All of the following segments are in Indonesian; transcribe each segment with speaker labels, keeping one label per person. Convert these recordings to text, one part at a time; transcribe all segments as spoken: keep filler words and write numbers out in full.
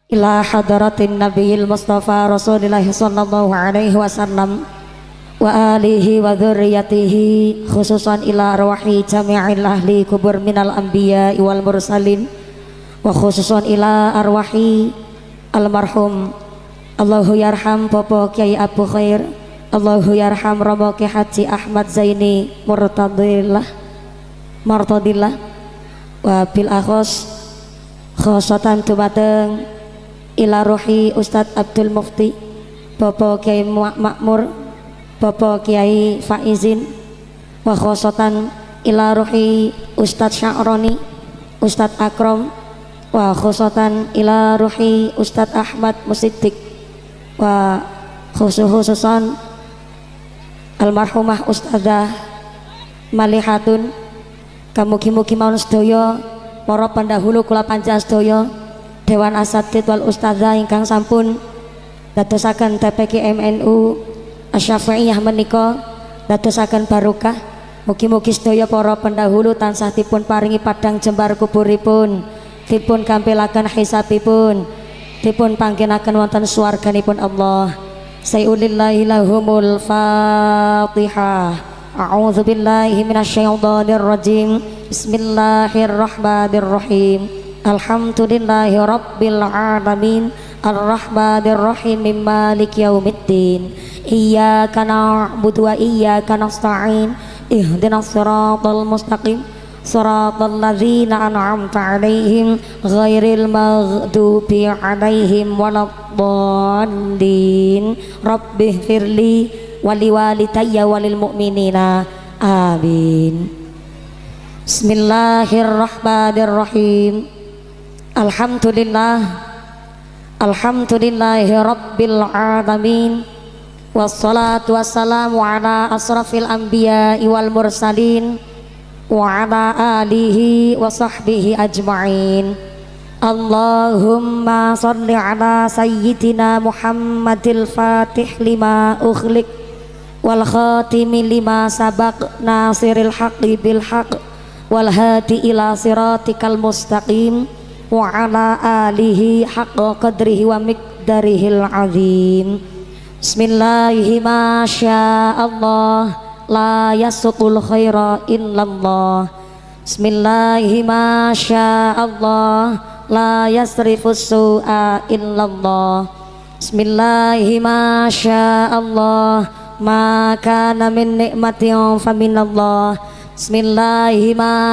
Speaker 1: ila hadratin nabiyil mustafa rasulillah sallallahu alaihi wasallam wa alihi wa dzurriyyatihi khususan ila arwahi jami'il ahli kubur minal anbiya wal mursalin wa khususan ila arwahi almarhum Allahu yarham Bapak Kiai Abu Khair, Allahu yarham Romo Ki Haji Ahmad Zaini Murtadillah Murtadillah wa bil akhos khosatan dumateng ila ruhi Ustadz Abdul Mufti Bapak Kiai Makmur, Bapak Kiai Faizin, wa khosatan ila ruhi Ustadz Sya'roni, Ustadz Akram, wa khosatan ila ruhi Ustadz Ahmad Musiddiq, wa khusus-khususan almarhumah Ustadzah Malihatun. Kamugi-mugi mawon sedaya para pendahulu kula panjang sedaya Dewan Asatidz wal Ustadzah ingkang sampun dadosaken T P Q M N U Asy-Syafi'iyah menika dadosaken barokah. Mugi-mugi sedaya para pendahulu tansah dipun paringi padang jembar kuburipun, dipun kampilaken hisabipun, dipun pangginaken wonten swarganipun Allah. Sayulillahi lahumul Fatihah. A'udzu billahi minasyaitonir rajim. Bismillahirrahmanirrahim. Alhamdulillahi rabbil alamin arrahmanir rahim maliki yaumiddin. Iyyaka na'budu wa iyyaka nasta'in. Ihdinas siratal mustaqim. Siratal ladzina an'amta 'alaihim ghairil maghdubi 'alaihim waladdallin. Rabbighfirli wa liwalidayya walil mu'minina. Amin. Bismillahirrahmanirrahim. Alhamdulillah Alhamdulillahi rabbil alamin. Wassalatu wassalamu ala asrafil anbiya wal mursalin wa ala alihi wa sahbihi ajma'in. Allahumma salli ala sayyidina Muhammadil fatih lima ukhliq wal khatimi lima sabaq nasiril haqqi bil haqq wal hadi ila siratikal mustaqim wa ala alihi haqqa qadrihi wa miqdarihil azim. Bismillahi ma sya'allah la yasuqul khaira illallah. Bismillahi ma sya'allah la yasrifus su'a illallah. Bismillahi ma sya'allah ma kana min ni'matin fa minallah. Bismillahi ma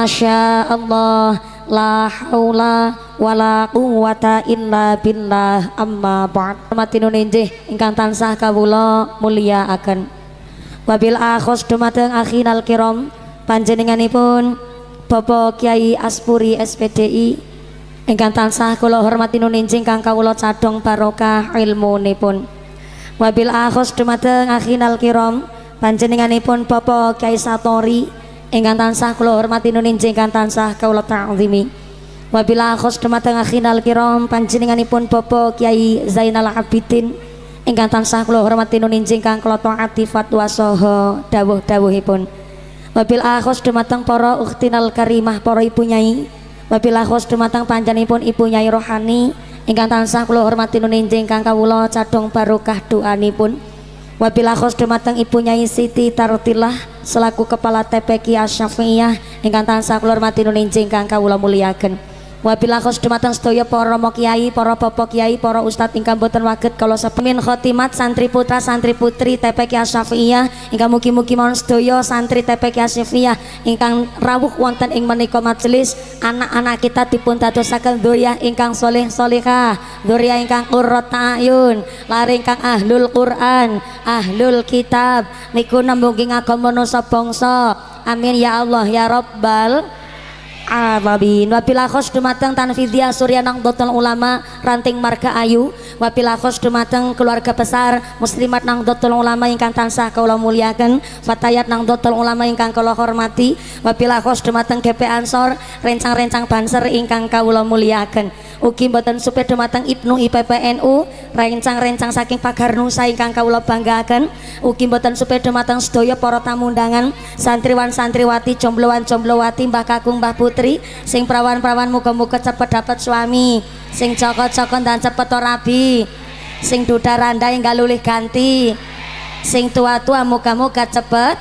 Speaker 1: sya'allah la haula wala quwwata illa billah. Amma ba'd. Matinun injih ingkang tansah kawula mulyakaken. Wabil akhos dumateng akhinal kiram panjenenganipun Bapak Kiai Aspuri S P D I ingkang tansah kula hormati nun injih ingkang kawula cadhong barokah ilmunipun. Wabil akhos dumateng akhinal kiram panjenenganipun Bapak Kiai Satori ingkang tansah kula hormati nun injih ingkang tansah kawula ta'zimi. Wabila khos dumateng akhinal kiram panjenenganipun Bapak Kiai Zainal Abidin ingkang tansah kula hormati nun injih ingkang kula taati fatwa saha dawuh-dawuhipun. Wabila khos dumateng para ukhtinal karimah para ibu nyai. Wabila khos dumateng panjenenganipun Ibu Nyai Rohani ingkang tansah kula hormati nun injih ingkang kawula cadhong barokah doanipun. Wabila khos dumateng Ibu Nyai Siti Tartillah selaku Kepala T P Q Asy-Syafi'iyah ingkang tansah kula hormati nun injih ingkang kawula mulyakaken. Wabila khos dumateng sedaya para rama kiai, para bapak kiai, para ustad ingkang boten waget kala sepemin khotimat santri putra santri putri T P Q Asy-Syafi'iyah ingkang mugi-mugi mawon sedaya santri T P Q Asy-Syafi'iyah ingkang rawuh wonten ing menika majelis, anak-anak kita dipun dadosaken dzurriyyah ingkang saleh salihah, dzurriyyah ingkang qurrat a'yun, lare ingkang ahlul Quran, ahlul kitab niku nembung agama manusa bangsa. Amin ya Allah ya rabbal alamin. Wabila khos dumateng Tanfidiyah Surya Nahdlatul Ulama Ranting Marga Ayu. Wabila khos dumateng keluarga besar Muslimat Nahdlatul Ulama ingkang tansah kawula mulyakaken, Fatayat Nahdlatul Ulama ingkang kawula hormati. Wabila khos dumateng G P Ansor rencang-rencang Banser ingkang kawula mulyakaken. Ugi mboten supaya dumateng Ibnu I P P N U rencang-rencang saking Pagar Nusa ingkang kawula banggaken. Ugi mboten supaya dumateng sedaya para tamu undangan, santriwan santriwati, jombloan jomblowati, Mbah Kakung Mbah Putu fitri, sing perawan-perawan muga-muga cepet dapat suami, sing cokot-cokot dan cepet rabi, sing duda randa yang gak lulih ganti, sing tua-tua muga-muga cepet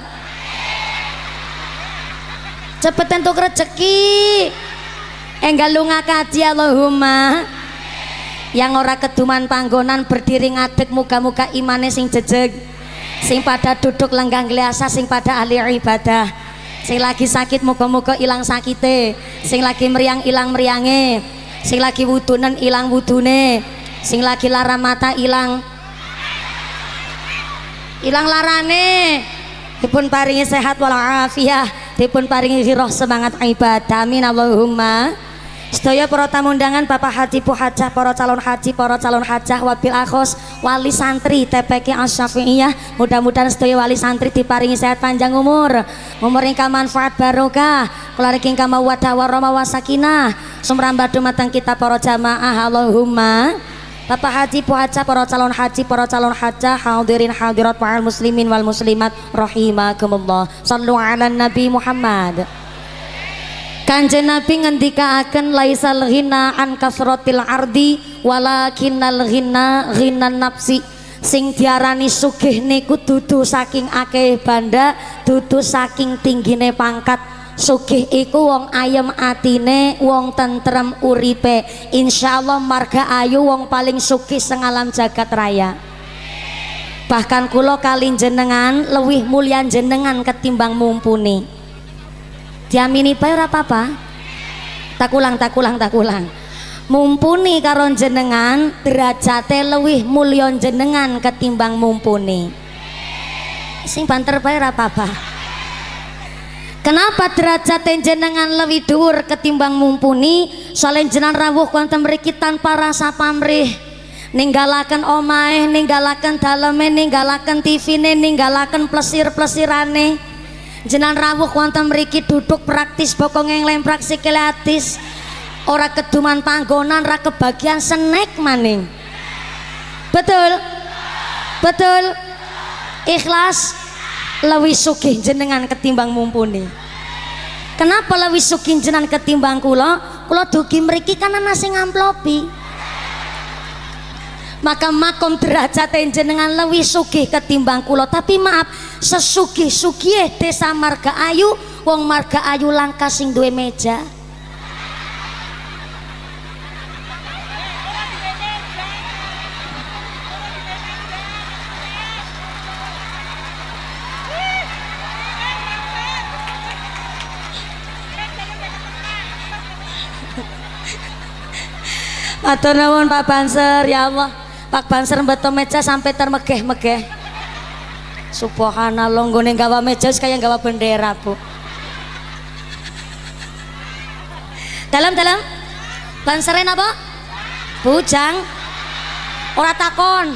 Speaker 1: cepet entuk rezeki, enggal lunga kaji Allahumma. Yang ora keduman panggonan berdiri ngadeg muga-muga imane sing jejeg, sing pada duduk lenggang gliasa, sing pada ahli ibadah, sing lagi sakit muga-muga ilang sakite, sing lagi meriang ilang meriange, sing lagi wudunen ilang wudune, sing lagi lara mata ilang ilang larane, dipun paringi sehat walafiat, dipun paringi roh semangat ibadah, amin Allahumma. Sedaya para tamu undangan, Bapak Haji Bu Hajah, para calon haji, para calon hajah, wabil akhos, wali santri T P Q Asy-Syafi'iyah, mudah-mudahan sedaya wali santri diparingi sehat panjang umur, umur ingkang manfaat barokah, keluarga ingkang mawaddah warahmah wasakinah, sumrambah dumateng kita para jamaah Allahumma. Bapak Haji Bu Hajah, para calon haji, para calon hajah, hadirin hadirat wal muslimin wal muslimat rahimakumullah. Shallu ala Nabi Muhammad. Kanjeng Nabi ngendikaaken laisal ghina an kasratil ardi walakinnal ghina ghinan nafsi. Sing diarani sugih niku dudu saking akeh banda, dudu saking tinggine pangkat. Sugih iku wong ayem atine, wong tentrem uripe. Insyaallah marga ayu wong paling sugih sengalam jagat raya. Bahkan kula kali jenengan lewih mulia jenengan ketimbang mumpuni. Diamini bae ora apa-apa. Tak ulang, tak ulang, tak ulang. Mumpuni karo jenengan derajate lewih mulya jenengan ketimbang mumpuni. Sing banter bae ora apa-apa. Kenapa derajate jenengan lebih dhuwur ketimbang mumpuni? Soalnya jenengan rawuh wonten mriki tanpa rasa pamrih. Ninggalaken omahe, ninggalaken daleme, ninggalaken T V-ne, ninggalaken plesir-plesirane. Jenengan rawuh wonten mriki duduk praktis bokong nglemprak sikile atis. Ora keduman panggonan, ora kebagian snack maning. Betul? Betul? Ikhlas? Lewih sugih jenengan ketimbang mumpuni. Kenapa lewih sugih jenengan ketimbang kula? Kula dugi mriki kan ana sing ngamplopi. Maka makom derajat jenengan lebih sugih ketimbang kula. Tapi maaf, sesugih-sugih desa marga ayu, wong marga ayu langka sing duwe meja. Matur nuwun Pak Banser, ya Allah. Pak Banser mbeto meja sampai termegeh-megeh. Subhanallah, nggone gawa meja kayak gawa bendera, Bu. Dalam-dalam Banseren apa? Bujang. Ora takon.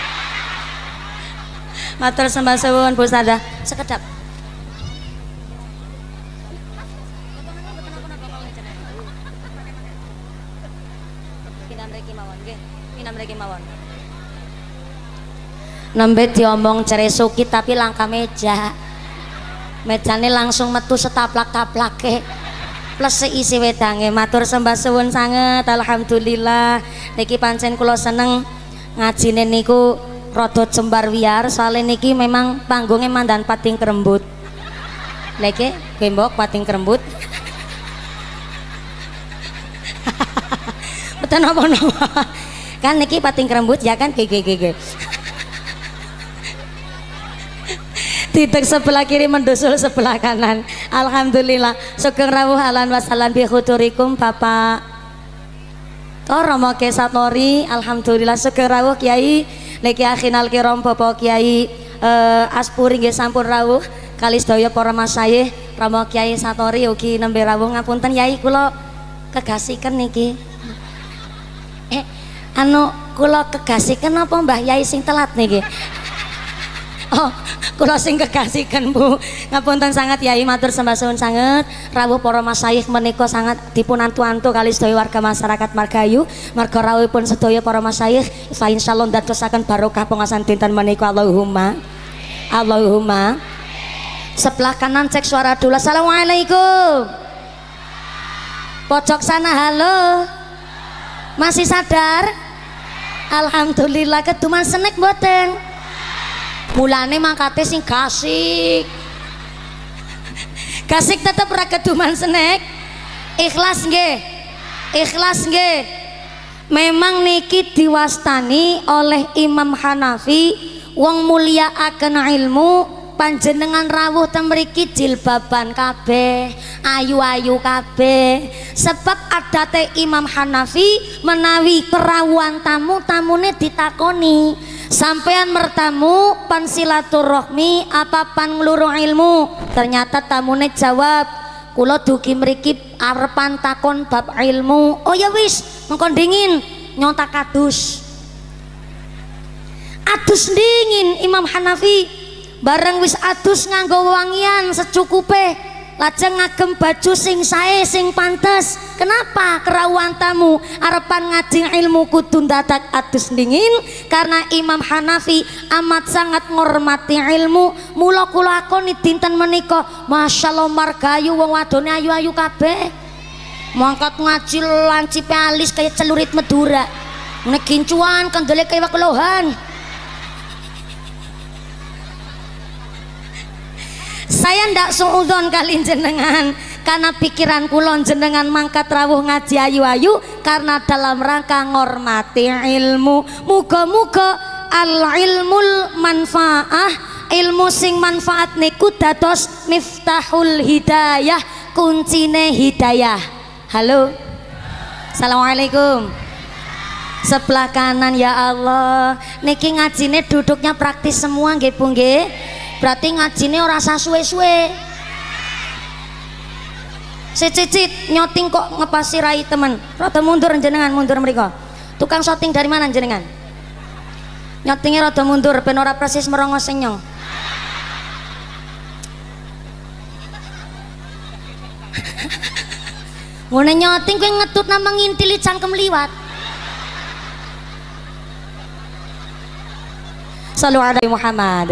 Speaker 1: Matur sembah suwun Bu Sada. Sekedap. Nembe diomong ceresuki tapi langka meja. Mejane langsung metu setaplak-taplake. Plus seisi wedange. Matur sembah suwun sanget, alhamdulillah. Niki pancen kula seneng ngajine niku rada jembar wiyar, soalnya niki memang panggungnya mandan pating kerembut. Leke gembok pating kerembut. Betul napa-napa. Kan niki pating kerembut ya kan gege-gege. Titik sebelah kiri mendusul sebelah kanan. Alhamdulillah. Sugeng rawuh ahlan wa sahlan bi khuturikum Bapak Romo Kesatori. Alhamdulillah sugeng rawuh Kiai niki akhinal kiram Bapak Kiai eh, Aspuri nggih sampun rawuh kali sedaya para masyayikh Romo Kiai Satori ugi nembe rawuh. Ngapunten Yai kula kegasiken niki. Eh anu kula kegasiken apa Mbah Yai sing telat niki? Oh, kula sing kegasiken Bu. Ngapunten sangat Yai, matur sembah suwun sanget. Rawuh para masyayikh menika sangat dipun antu-antu kali sedaya warga masyarakat Margahayu. Marga rawuhipun sedaya para masyayikh fa insyaallah ndadosaken barokah pengasan dinten menika. Allahumma. Allahumma. Sebelah kanan cek suara dulu. Assalamualaikum. Pojok sana halo. Masih sadar? Alhamdulillah keduman snack mboten. Mulane mangkate sing gasik. Gasik tetep ra keduman snack. Ikhlas nggih. Ikhlas nggih. Memang niki diwastani oleh Imam Hanafi wong mulia akan ilmu panjenengan rawuh ten mriki jilbaban kabeh, ayu-ayu kabeh. Sebab adate Imam Hanafi menawi kerawuhan tamu tamune ditakoni, sampean mertamu pan silaturahmi apa pan ngluru ilmu? Ternyata tamune jawab, kula dugi mriki arepan takon bab ilmu. Oh ya wis, mengko dingin nyontak adus. Adus dingin Imam Hanafi. Bareng wis adus nganggo wangian secukupe, lajeng ngagem baju sing sae sing pantes. Kenapa? Kerawuhan tamu arepan ngaji ilmu kudu dadak adus dingin, karena Imam Hanafi amat sangat ngormati ilmu. Mula kula akoni dinten menika masyaallah margayu wong wadone ayu-ayu kabeh. Mangkat ngaji lancipe alis kaya celurit Madura, nek gincuan kendele kaya kelohan. Saya ndak suudzon kali jenengan karena pikiran kulon jenengan mangkat rawuh ngaji ayu-ayu karena dalam rangka ngormati ilmu. Muga-muga al ilmul manfaah, ilmu sing manfaat niku dados miftahul hidayah, kuncine hidayah. Halo, assalamualaikum. Sebelah kanan ya Allah, niki ngajine duduknya praktis semua nggih Bu nggih. Berarti ngajine ora usah suwe-suwe. Cicit nyoting kok ngepasi rai temen. Rada mundur jenengan, mundur mriko. Tukang syuting dari mana jenengan? Nyotingnya rada mundur ben ora persis merongo sing nyong. Ngene nyoting kowe ngetut nang ngintili cangkem liwat. Sallu ala Muhammad.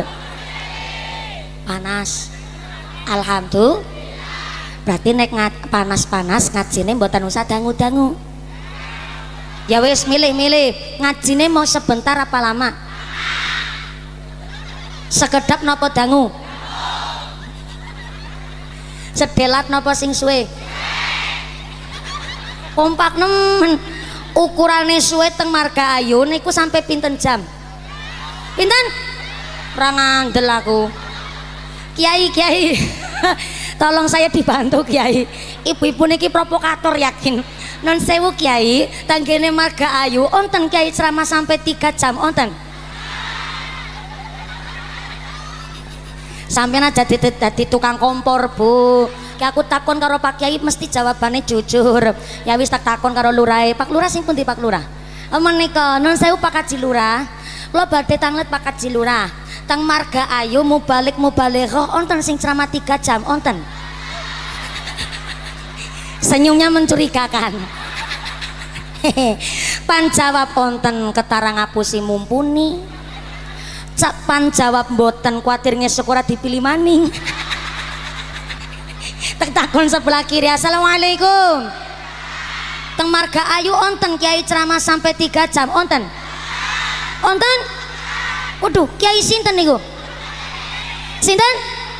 Speaker 1: Panas, alhamdulillah. Berarti nek panas-panas ngajine mboten usah dangu-dangu. Ya wis milih-milih, ngajine mau sebentar apa lama? Sekedap napa dangu? Sedelat napa sing suwe? Kompak nemen. Ukurane suwe teng Marga Ayu niku sampai pinten jam? Pinten? Ora ngandel aku. Kiai, Kiai, tolong saya dibantu Kiai. Ibu-ibu niki provokator yakin. Non sewu Kiai, tanggene Marga Ayu, onten Kiai ceramah sampai tiga jam, onten. Sampeyan aja dadi tukang kompor Bu. Ki aku takon karo Pak Kiai mesti jawabannya jujur. Ya wis tak takon karo lurahe. Pak Lurah sing pundi Pak Lurah? Menika non sewu Pak Kaji Lurah. Kula badhe tanglet Pak Kaji Lurah. Tang Marga Ayu mubalik mubalighah onten sing ceramah tiga jam onten. Senyumnya mencurigakan. Pan jawab onten ketara ngapusi mumpuni. Cak pan jawab mboten kuatir ngesuk ora dipilih maning. Tak takon sebelah kiri, assalamualaikum. Teng Marga Ayu onten Kiai ceramah sampai tiga jam onten. Onten? Waduh, Kiai sinten niku? Sinten?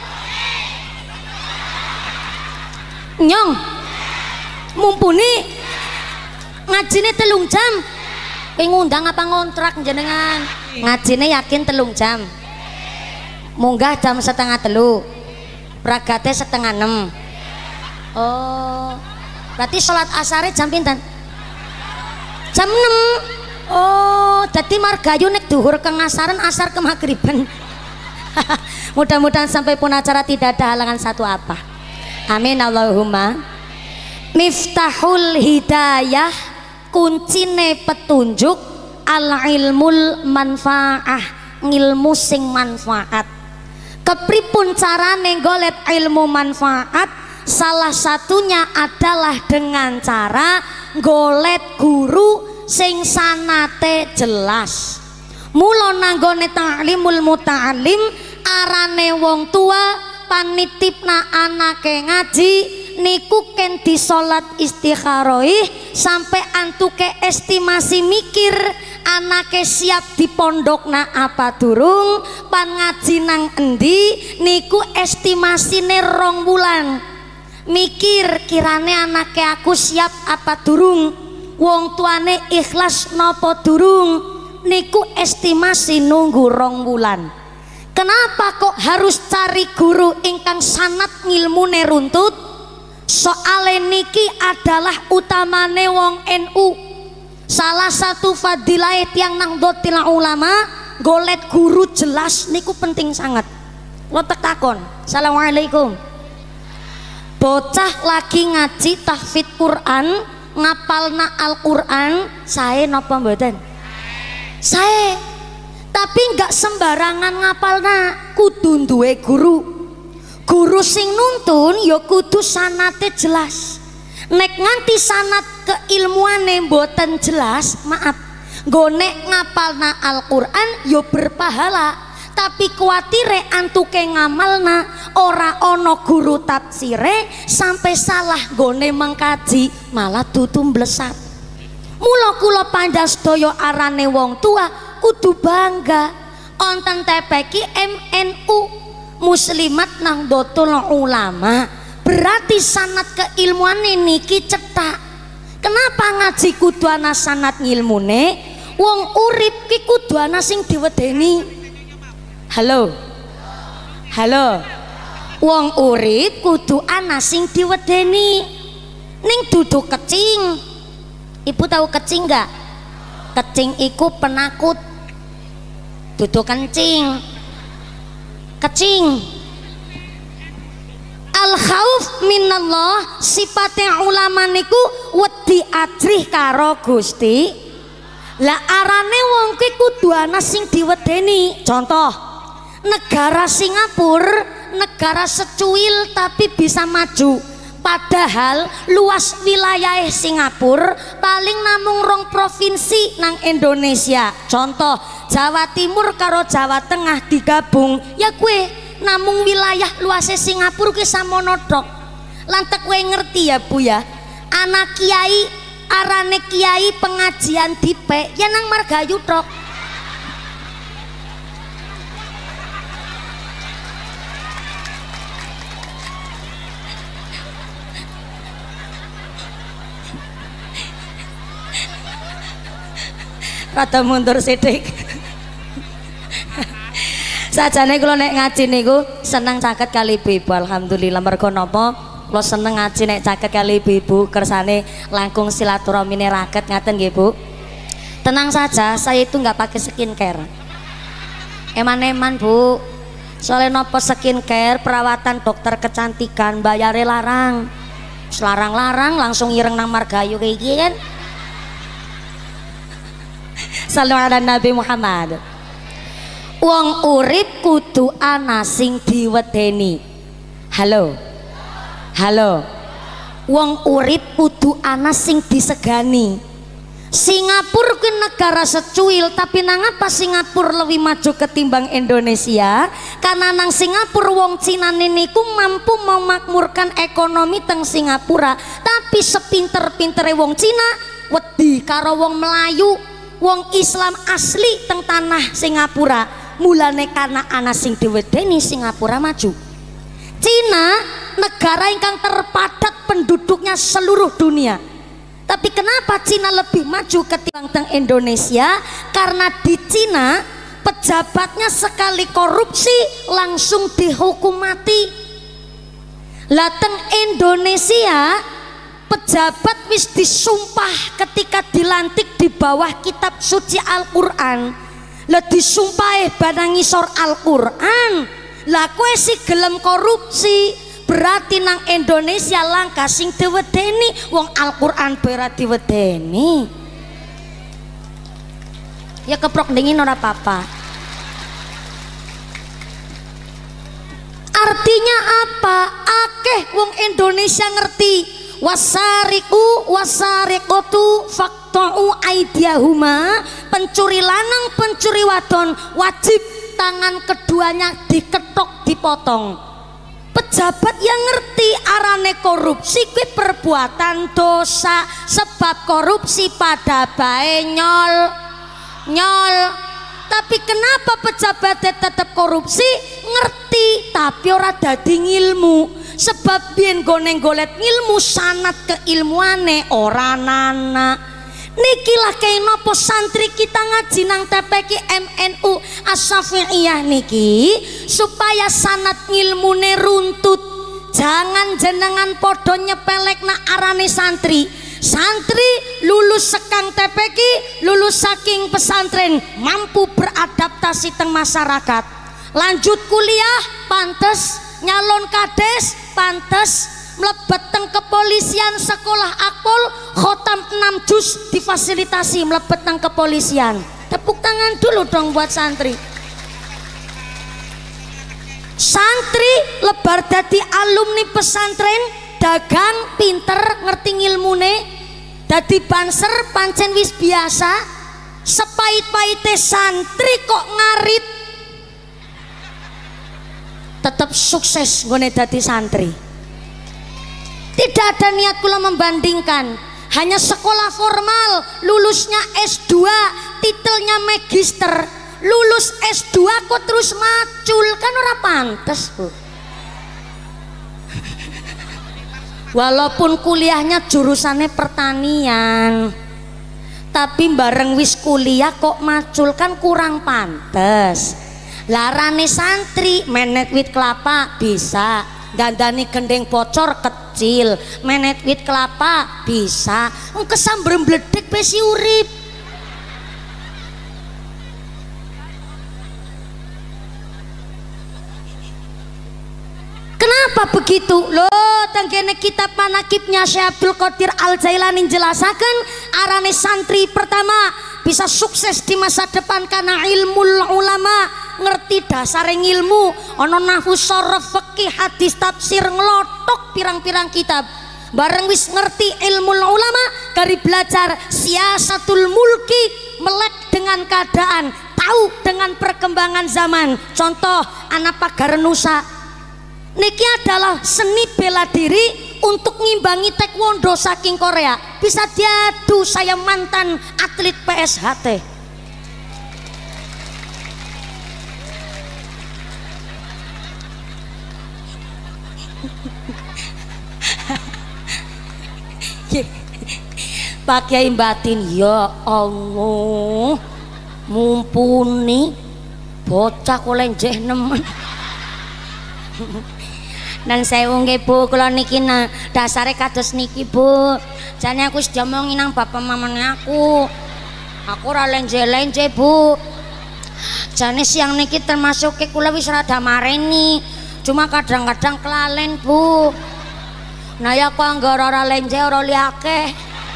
Speaker 1: Nyong. Mumpuni ngajine telung jam. Kowe ngundang apa ngontrak jenengan? Ngajine yakin telung jam. Munggah jam setengah telu. Bragate setengah enam. Oh. Berarti sholat asare jam pinten? Jam enam. Oh, jadi Marga Ayu nek duhur ke ngasaran, asar ke maghriban. Mudah-mudahan sampai pun acara tidak ada halangan satu apa. Amin Allahumma. Miftahul hidayah, kuncine petunjuk, al ilmul manfaah, ngilmu sing manfaat. Kepripun carane golek ilmu manfaat? Salah satunya adalah dengan cara golek guru sing sanate jelas. Mula nanggone ta'limul muta'alim arane wong tua panitipna anake ngaji niku ken di salat istikharoi sampai antuke estimasi mikir anake siap di pondok na apa durung pan ngaji nang endi niku estimasine rong bulan mikir kirane anake aku siap apa durung wong tuane ikhlas nopo durung niku estimasi nunggu rong bulan. Kenapa kok harus cari guru ingkang sanat ngilmune runtut? Soale niki adalah utamane wong N U. Salah satu fadilah yang nang dotil ulama golet guru jelas niku penting sangat. Lo tek takon. Assalamualaikum. Bocah lagi ngaji tahfidz Quran, ngapalna Al-Quran, sae napa mboten? Sae. Tapi nggak sembarangan ngapalna, kudu duwe guru. Guru sing nuntun ya kudu sanate jelas. Nek nganti sanat keilmuane mboten jelas, maaf, nggo nek ngapalna Al-Qur'an ya berpahala, tapi kuwatire antuke ngamalna ora ana guru tafsire sampai salah nggone mengkaji malah dudu mblesat. Mula kula pandhastaya arane wong tua kudu bangga onten tepeki M N U muslimat nang dotul ulama berarti sanat keilmuane niki cetak. Kenapa ngaji kudu ana sanat ngilmune? Wong urip ki kudu ana sing diwedeni. Halo halo wong urip kudu ana sing diwedeni ning dudu kecing. Ibu tahu kecing nggak? Kecing iku penakut, dudu kencing. Kecing al khauf minallah, sifatnya ulama niku wedi ajrih karo Gusti. Lah arane wong ki kudu ana sing diwedeni. Contoh negara Singapura, negara secuil tapi bisa maju. Padahal luas wilayah Singapura paling namung rong provinsi nang Indonesia. Contoh Jawa Timur karo Jawa Tengah digabung, ya kue namung wilayah luasnya Singapura ki samono tok. Lantek kue ngerti ya Bu ya, anak kiai arane kiai pengajian dipe ya nang Margahayu tok. Rada mundur sithik. Sajane kula nek ngaji niku seneng caket kali ibu, alhamdulillah. Mergo napa? Kula seneng ngaji nek caket kali ibu, kersane langkung silaturahmine raket ngaten nggih Bu. Tenang saja, saya itu nggak pakai skincare. Eman-eman Bu. Soalnya napa skincare perawatan dokter kecantikan bayare larang. Selarang-larang langsung ireng nang Margahayu kayak gini kan. Sallu ala Nabi Muhammad. Wong urip kudu ana sing diwedeni. Halo halo wong urip kudu ana sing disegani. Singapura kuwi negara secuil tapi nang apa Singapura lebih maju ketimbang Indonesia? Karena nang Singapura wong Cina niku mampu memakmurkan ekonomi teng Singapura, tapi sepinter-pintere wong Cina wedi karo wong Melayu, wong Islam asli teng tanah Singapura. Mulane karena ana sing diwedeni Singapura maju. Cina negara ingkang terpadat penduduknya seluruh dunia. Tapi kenapa Cina lebih maju ketimbang teng Indonesia? Karena di Cina pejabatnya sekali korupsi langsung dihukum mati. Lah teng Indonesia pejabat wis disumpah ketika dilantik di bawah kitab suci Al-Qur'an. Lah disumpahe barang ngisor Al-Qur'an. Lah kowe sih gelem korupsi, berarti nang Indonesia langka sing diwedeni, wong Al-Qur'an berat diwedeni. Ya keprok dingin ora apa-apa. Artinya apa? Akeh wong Indonesia ngerti. Wasariku wasariqatu faqta'u aidiyahuma, pencuri lanang pencuri wadon wajib tangan keduanya diketok dipotong. pejabat yang ngerti arane korupsi kuwi perbuatan dosa, sebab korupsi pada bae nyol nyol. Tapi kenapa pejabatnya tetap korupsi? Ngerti tapi ora dadi ngilmu, sebab biyen gone golet ngilmu sanat keilmuane ora nana. Niki lah kaya nopo santri kita ngaji nang T P Q M N U Asy-Syafi'iyah niki supaya sanat ngilmune runtut. Jangan jenengan podo nyepelek na arane santri. Santri lulus sekang T P Q, lulus saking pesantren, mampu beradaptasi teng masyarakat. Lanjut kuliah pantes, nyalon kades pantes, mlebet teng kepolisian sekolah akpol khotam enam juz difasilitasi mlebet teng kepolisian. Tepuk tangan dulu dong buat santri. Santri lebar dadi alumni pesantren, dagang pinter ngerti ngilmune, dadi banser pancen wis biasa. Sepait-paite santri kok ngarit tetap sukses nggone dadi santri. Tidak ada niat kula membandingkan, hanya sekolah formal, lulusnya S dua, titelnya magister, lulus S dua kok terus macul, kan ora pantes, Bu. Walaupun kuliahnya jurusannya pertanian, tapi bareng wis kuliah kok macul, kan kurang pantes. Larane santri menet wit kelapa bisa, gandani gendeng bocor kecil, menet wit kelapa bisa, kesambrem bledek besi urip. Kenapa begitu? Loh, tenggene kitab manakibnya Syekh Abdul Qadir Al Jailani jelasaken arane santri pertama bisa sukses di masa depan karena ilmu ulama, ngerti dasar ilmu, ono nahwu sharaf fikih hadis tafsir ngelotok pirang-pirang kitab. Bareng wis ngerti ilmu ulama, kari belajar siasatul mulki, melek dengan keadaan, tahu dengan perkembangan zaman. Contoh anak pagar nusa niki adalah seni bela diri untuk ngimbangi taekwondo saking Korea. Bisa diadu, saya mantan atlet P S H T. Pak Kiai batin, ya Allah, mumpuni bocah kolenjeh nemen. Dan saya nggih Bu, kula niki nah dasare kados niki Bu. Jane aku wis diomongin nang bapak mamane aku. Aku ora lenje-lenje Bu. Jane siang niki termasuk ke kula wis rada mareni. Cuma kadang-kadang kelalen Bu. Nah ya kok anggere ora lenje ora liake.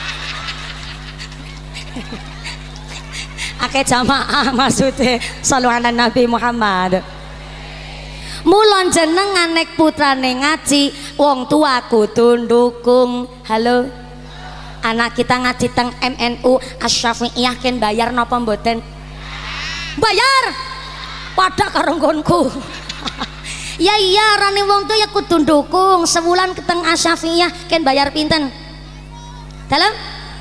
Speaker 1: Akeh jamaah maksudnya sallallahu Nabi Muhammad. Mulon jenengan nek putrane ngaji, wong tua kudu ndukung. Halo, anak kita ngaji teng M N U Asy-Syafi'iyah ken bayar napa mboten? Bayar. Pada karo nggonku. Ya iya, rane wong tua ya kudu ndukung. Sebulan keteng Asy-Syafi'iyah ken bayar pinten? Dalam?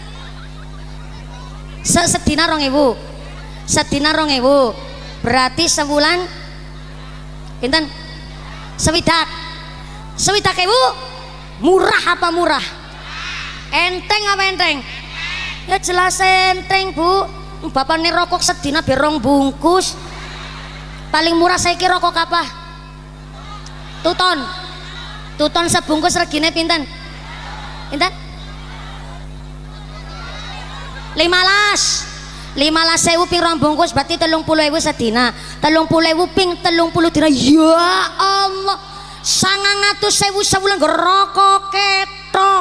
Speaker 1: Sedina rong ewu. Sedina rong ewu. Berarti sebulan pinten? Sewidak. Sewidak ewu. Murah apa murah? Enteng apa enteng? Ya jelas enteng Bu. Bapak nih rokok sedina berong bungkus. Paling murah saya kira rokok apa? Tuton. Tuton sebungkus regine pinten? Pinten? Limalas. Limalas sewu ping rong bungkus berarti telung puluh ewu sedina. Telung puluh ewu ping telung puluh dina. Ya Allah, sangang atus sewu sebulan rokok ketok.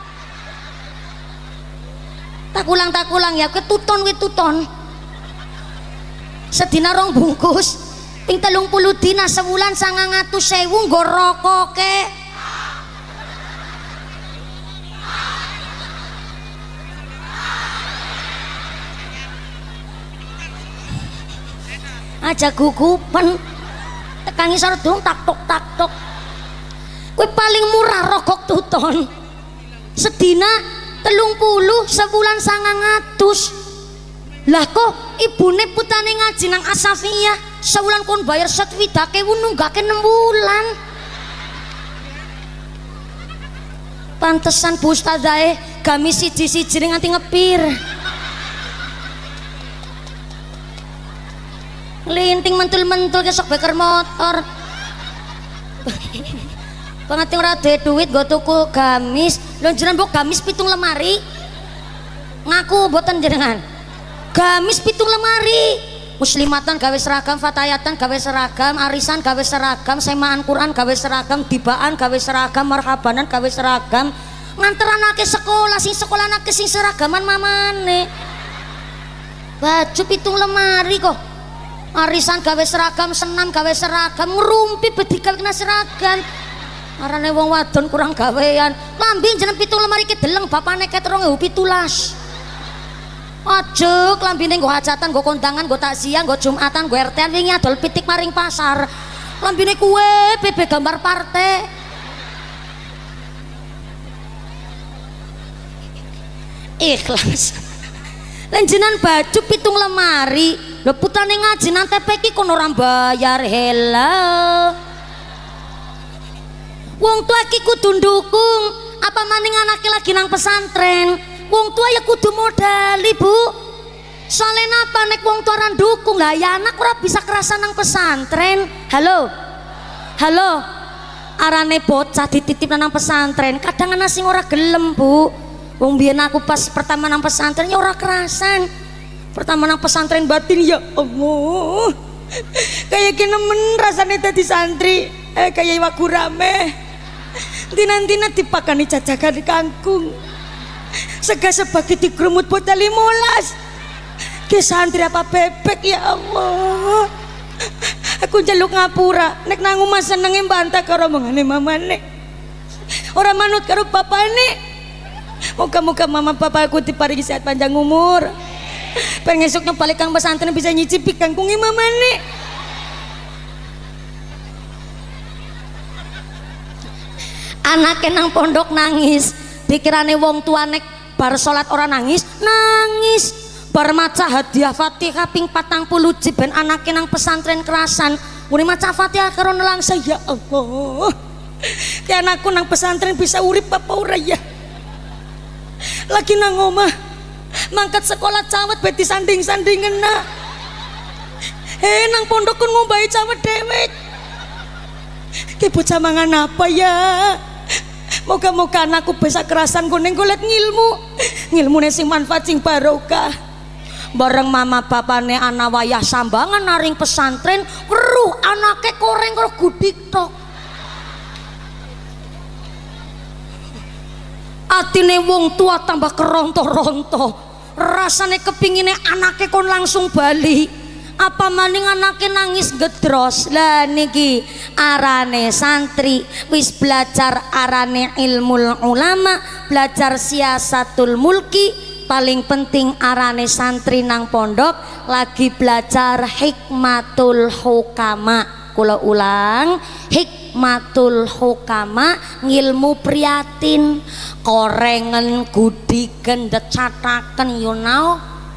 Speaker 1: Tak ulang tak ulang ya, ketuton ketuton. Sedina rong bungkus ping telung puluh dina sebulan sangang atus sewu rokok ke. Aja gugupan tekan ngisor dong tak tok tak tok. Kowe paling murah rokok tuton sedina telung puluh sebulan sangang atus. Lah kok ibune putane ngaji nang Asafiyah sebulan kon bayar setwidake nunggake enam bulan. Pantesan Bu Ustazae gamis siji-siji nganti ngepir. Nglinting mentul-mentul kesok beker motor. Pengerti ora duwe duit nggo tuku gamis. Lho jenengan mbok gamis pitung lemari. Ngaku mboten jenengan. Gamis pitung lemari. Muslimatan gawe seragam, fatayatan gawe seragam, arisan gawe seragam, semaan Quran gawe seragam, dibaan gawe seragam, marhabanan gawe seragam. Nganter anake sekolah, sing sekolah anake sing seragaman mamane. Baju pitung lemari kok. Arisan gawe seragam, senam gawe seragam, ngrumpi bedikal kena seragam. Arane wong wadon kurang gawean. Lambi jeneng pitung lemari ki deleng bapane ket rong ewu pitulas. Aja klambine nggo hajatan, nggo kondangan, nggo takziah, nggo jumatan, nggo R T-an wingi adol pitik maring pasar. Lambine kuwe P B gambar partai. Ikhlas. Lenjenan baju pitung lemari, lho putane ngaji nang T P ki kon ora bayar. Hello. Wong tua ki kudu ndukung, apa maning anake lagi nang pesantren. Wong tua ya kudu modal ibu. Soalnya napa nek wong tua ora ndukung lah ya anak ora bisa kerasa nang pesantren. Halo. Halo. Arane bocah dititip nang pesantren, kadang ana sing ora gelem, Bu. Wong biyen aku pas pertama nang pesantren ya ora kerasan. Pertama nang pesantren batin ya Allah. Kayak gini nemen rasane dadi santri. Eh kayak iwak gurame. Tina-tina dipakani jajakan kangkung. Sega sebagai digrumut bocah limolas. Ki santri apa bebek ya Allah. Aku njaluk ngapura nek nang omah senenge mbantah karo mangane mamane. Ora manut karo bapane. Moga-moga mama papa aku diparingi sehat panjang umur. Pengen esuknya balik kang pesantren bisa nyicipi kangkungi mamane. Anake nang pondok nangis, pikirane wong tua nek bar salat ora nangis, nangis. Bar maca hadiah Fatihah ping patang puluh jib ben anake nang pesantren kerasan. Muni maca Fatihah karo nelangsa ya Allah. Ki anakku nang pesantren bisa urip apa ora ya? Lagi nang omah mangkat sekolah cawet beti sanding-sandingan nak. Eh nang pondok kun ngombahi cawet dewek. Ki bocah mangan apa ya? Moga-moga anakku bisa kerasan kuning golek ngilmu. Ngilmune sing manfaat sing barokah. Bareng mama bapane ana wayah sambangan naring pesantren, weruh anake koreng karo gudik tok. Atine wong tua tambah keronto-ronto. Rasane kepingine anake kon langsung bali. Apa maning anake nangis gedros. Lah niki arane santri wis belajar arane ilmul ulama, belajar siasatul mulki, paling penting arane santri nang pondok lagi belajar hikmatul hukama. Kula ulang, hikmatul hukama, ngilmu priatin, korengen gudiken decataken you know.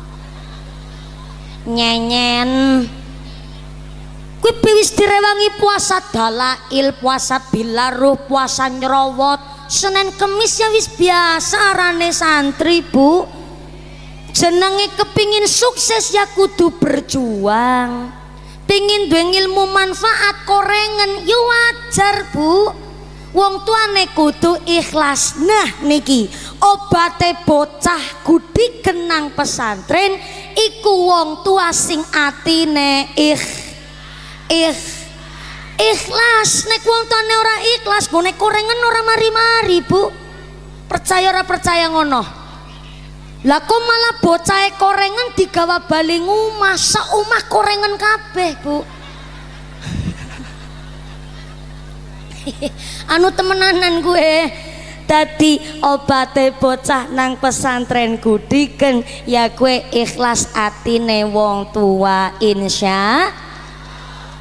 Speaker 1: Nyenyen kuwi wis direwangi puasa dalail, puasa bilaruh, puasa nyerowot, Senin Kemis ya wis biasa arane santri Bu. Jenenge kepingin sukses ya kudu berjuang. Pingin duwe ilmu manfaat korengen ya wajar Bu. Wong tuane kudu ikhlas. Nah niki obate bocah gudi kenang pesantren iku wong tua sing atine ikh ikh ikhlas. Nek wong tuane ora ikhlas ngene korengen ora mari-mari Bu. Percaya ora percaya ngono. Lah kok malah bocahe korengen digawa bali ngomah, saomah korengen kabeh Bu. Anu temenanan gue. Dadi obate bocah nang pesantren gudiken ya kue ikhlas atine wong tua insya.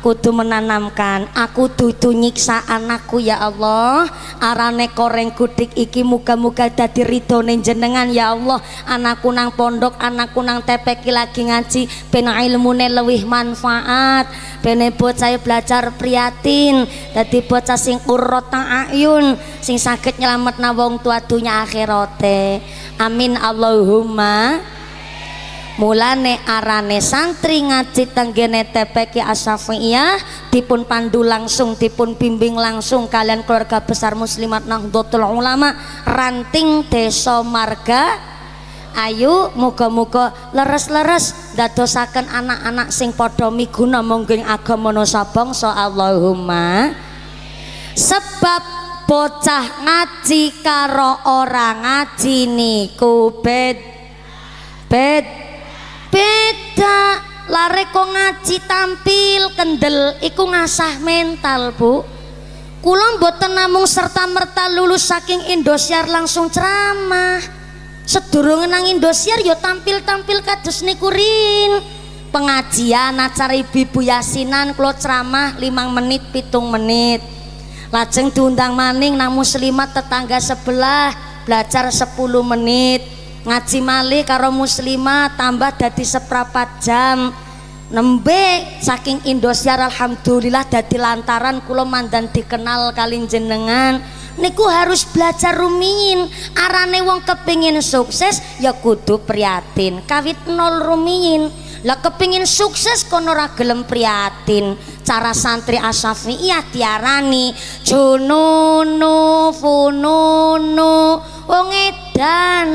Speaker 1: kudu menanamkan, aku dudu nyiksa anakku ya Allah. Arane koreng gudik iki muga-muga dadi ridhone jenengan ya Allah. Anakku nang pondok, anakku nang T P K lagi ngaji, ben ilmune luwih manfaat, ben bocah belajar prihatin, dadi bocah sing qurrata ayun, sing saged nyelametna wong tua dunya akhirate. Amin Allahumma. Mulane arane santri ngaji tenggene T P K Asy-Syafi'iyah dipun pandu langsung, dipun bimbing langsung kalian keluarga besar Muslimat Nahdlatul Ulama ranting desa marga. Ayu muga-muga leres-leres dadosaken anak-anak sing padha miguna mongging agama nusa bangsa. Allahumma. Sebab bocah ngaji karo orang ngaji niku bed bed beda. Lare kok ngaji tampil kendel iku ngasah mental Bu. Kula mboten namung serta merta lulus saking Indosiar langsung ceramah, sedurunge nang Indosiar yo tampil-tampil kados niku rin. Pengajian acara ibu-ibu yasinan kula ceramah limang menit pitung menit, lajeng diundang maning nang muslimat tetangga sebelah belajar sepuluh menit, ngaji malih karo muslimah tambah dadi seprapat jam. Nembe saking Indosiar alhamdulillah dadi lantaran kula mandan dikenal kalin jenengan. Niku harus belajar rumiyin. Arane wong kepingin sukses ya kudu prihatin kawit nol rumiyin. Lah kepingin sukses kono ora gelem prihatin. Cara santri Asy-Syafi'iyah diarani jununu fununu wong edan.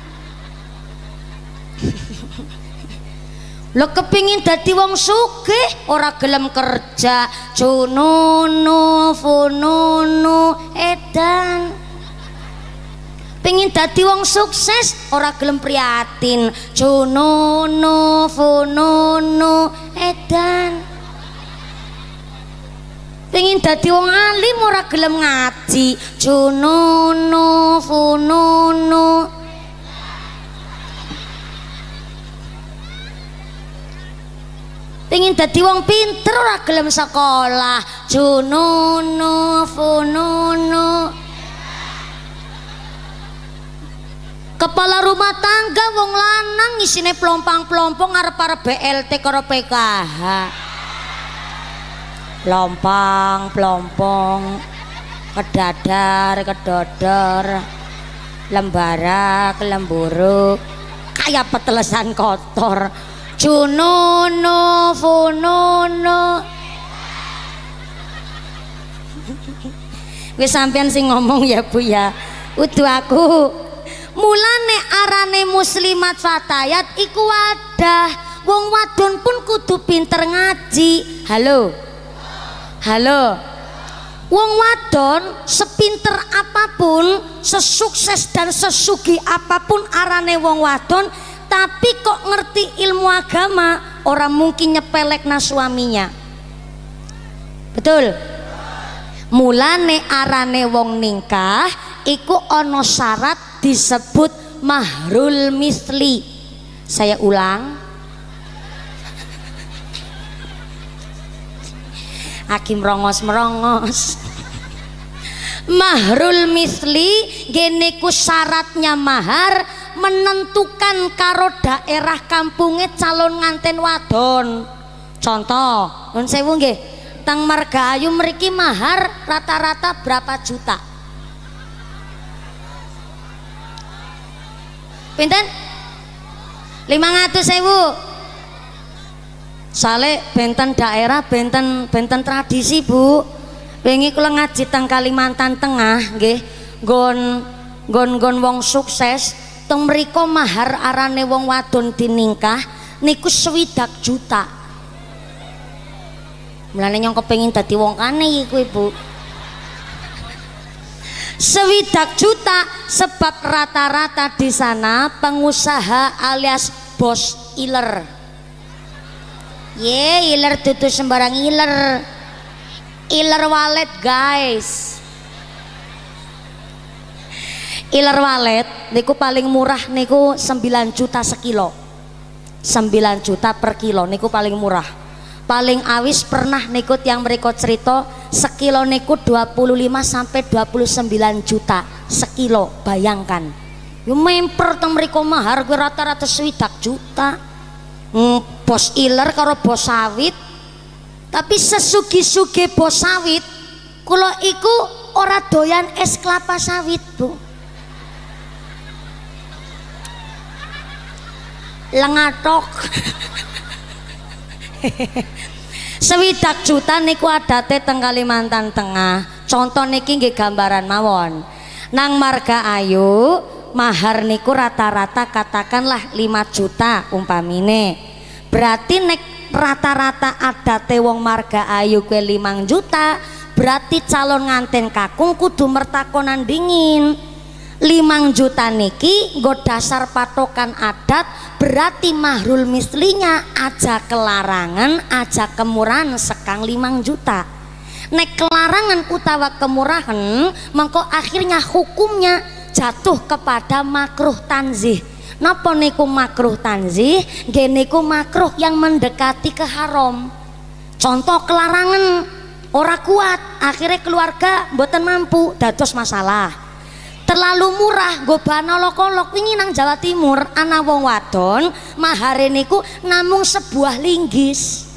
Speaker 1: Lo kepingin dadi wong sugih ora gelem kerja jununu fununu edan. Pengin dadi wong sukses ora gelem prihatin jununu fununu edan. Pengin dadi wong alim ora gelem ngaji jununu fununu. Pengin dadi wong pinter ora gelem sekolah jununu fununu. Kepala rumah tangga wong lanang isine plompang-plompong arep-arep B L T karo P K H. Lompang plompong kedadar kedodor lembara kelemburu kayak petelesan kotor jununu fununu. Wis sampean sing ngomong ya Bu ya, udu aku. Mulane arane muslimat fatayat iku wadah. Wong wadon pun kudu pinter ngaji. Halo halo wong wadon sepinter apapun, sesukses dan sesugi apapun arane wong wadon, tapi kok ngerti ilmu agama orang mungkin nyepelekna suaminya. Betul? Mulane arane wong ningkah iku ono syarat disebut mahrul misli. Saya ulang, Hakim merongos-merongos. Mahrul misli gene ku syaratnya mahar menentukan karo daerah kampungnya calon nganten wadon. Contoh, nun sewu nggih, teng Margahayu mriki mahar rata-rata berapa juta? Pinten? lima ratus ribu. Soale benten daerah, benten benten tradisi Bu. Wingi kula ngaji teng Kalimantan Tengah nggih, nggon nggon wong sukses teng mriko mahar arane wong wadon diningkah niku swidak juta. Mulane nyong kepengin dadi wong kane iku Ibu. Swidak juta sebab rata-rata di sana pengusaha alias bos iler. Ye, iler dudu sembarang iler. Iler walet guys. Iler walet niku paling murah niku sembilan juta sekilo. sembilan juta per kilo niku paling murah. paling awis pernah nikut yang mereka cerita sekilo niku dua puluh lima sampai dua puluh sembilan juta sekilo, bayangkan yo memper teng mriko mahar gue rata-rata swidak juta. hmm, bos iler karo bos sawit, tapi sesugi-sugi bos sawit kula iku ora doyan es kelapa sawit Bu, lengatok. Sewidak juta niku adate teng Kalimantan Tengah. Contoh niki nggih gambaran mawon. Nang Marga Ayu mahar niku rata-rata katakanlah lima juta umpamine. Berarti nek rata-rata adate wong Marga Ayu kuwi limang juta, berarti calon nganten kakung kudu mertakonan dingin. Limang juta niki nggo dasar patokan adat, berarti mahrul mislinya aja kelarangan aja kemurahan sekang limang juta. Nek kelarangan utawa kemurahan mengko akhirnya hukumnya jatuh kepada makruh tanzih. Napa niku makruh tanzih? Nggih niku makruh yang mendekati ke haram. Contoh kelarangan ora kuat, akhirnya keluarga mboten mampu, dados masalah. Terlalu murah go banolok-olok. Wingi nang Jawa Timur ana wong wadon mahare niku namung sebuah linggis.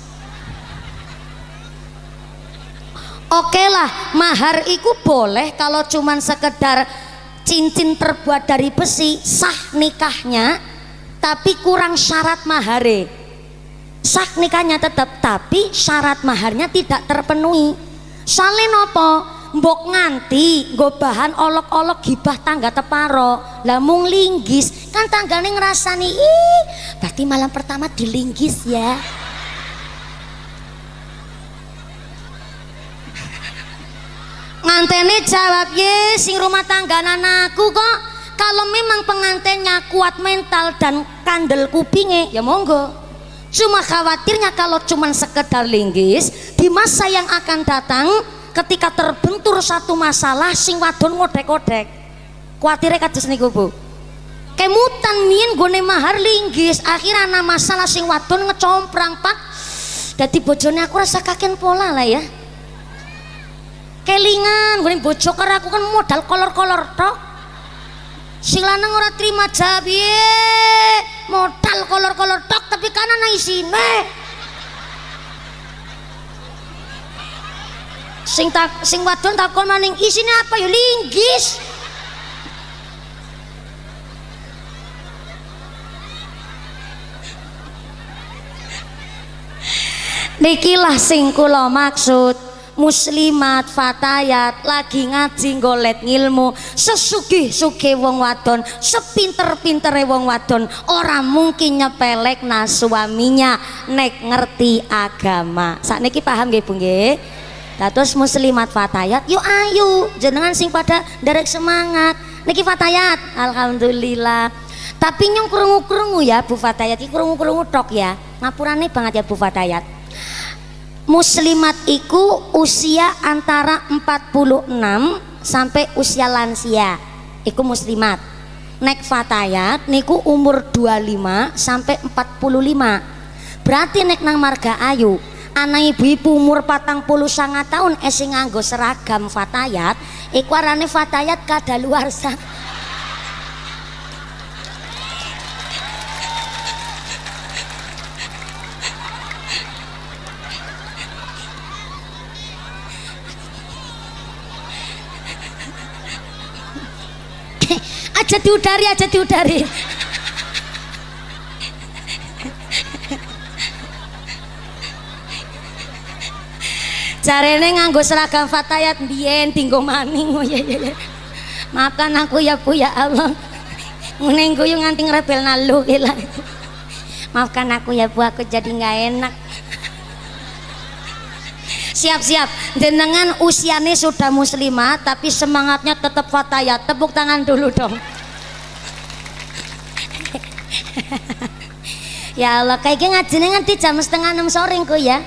Speaker 1: Oke lah, mahar iku boleh kalau cuman sekedar cincin terbuat dari besi, sah nikahnya, tapi kurang syarat mahare. Sah nikahnya tetap, tapi syarat maharnya tidak terpenuhi. Soalnya nopo? Mbok nganti nggo bahan olok-olok gibah tangga teparo, lah mung linggis kan tanggane ngrasani ih berarti malam pertama dilinggis ya. Ngantene jawab ye sing rumah tangga anakku kok. Kalau memang pengantinnya kuat mental dan kandel kupinge ya monggo. Cuma khawatirnya kalau cuman sekedar linggis di masa yang akan datang ketika terbentur satu masalah sing wadon ngodek-odek, kuatire kados niku Bu. Kemutan mien gone mahar linggis, akhirnya ana masalah sing wadon ngecomprang pak. Dadi bojone aku rasa kaken pola lah ya. Kelingan gone bojo karo aku kan modal kolor-kolor tok. Sing lanang ora terima jawab modal kolor-kolor tok tapi kan ana isine. Sing tak sing wadon takon maning isine apa ya linggis. Nikilah sing kula maksud, muslimat fatayat lagi ngaji golet ngilmu, sesugih-sugih wong wadon, sepinter-pintere wong wadon ora mungkin nyepelek na suaminya nek ngerti agama. Sakniki paham nggih Bu nggih? Dados muslimat fatayat yuk ayu jenengan sing pada derek semangat niki fatayat alhamdulillah. Tapi nyong krungu-krungu ya Bu Fatayat iki krungu-krungu tok ya, ngapurane banget ya Bu Fatayat. Muslimat iku usia antara empat puluh enam sampai usia lansia iku muslimat. Nek fatayat niku umur dua puluh lima sampai empat puluh lima. Berarti nek nang Marga Ayu anak ibu-ibu umur patang puluh sanga tahun esi nganggo seragam fatayat iku arane fatayat kadaluarsa. Aja diudari, aja diudari. Jarene nganggo seragam fatayat mbiyen dinggo maning. Oh ya ya ya. Maafkan aku ya Bu ya Allah. Ngene guyu nganti ngrebel nalu gila. Maafkan aku ya Bu, aku jadi nggak enak. Siap-siap, jenengan usianya sudah muslimah tapi semangatnya tetap fatayat. Tepuk tangan dulu dong. Ya Allah, kayaknya ngajinya nganti jam setengah enam sore ku ya.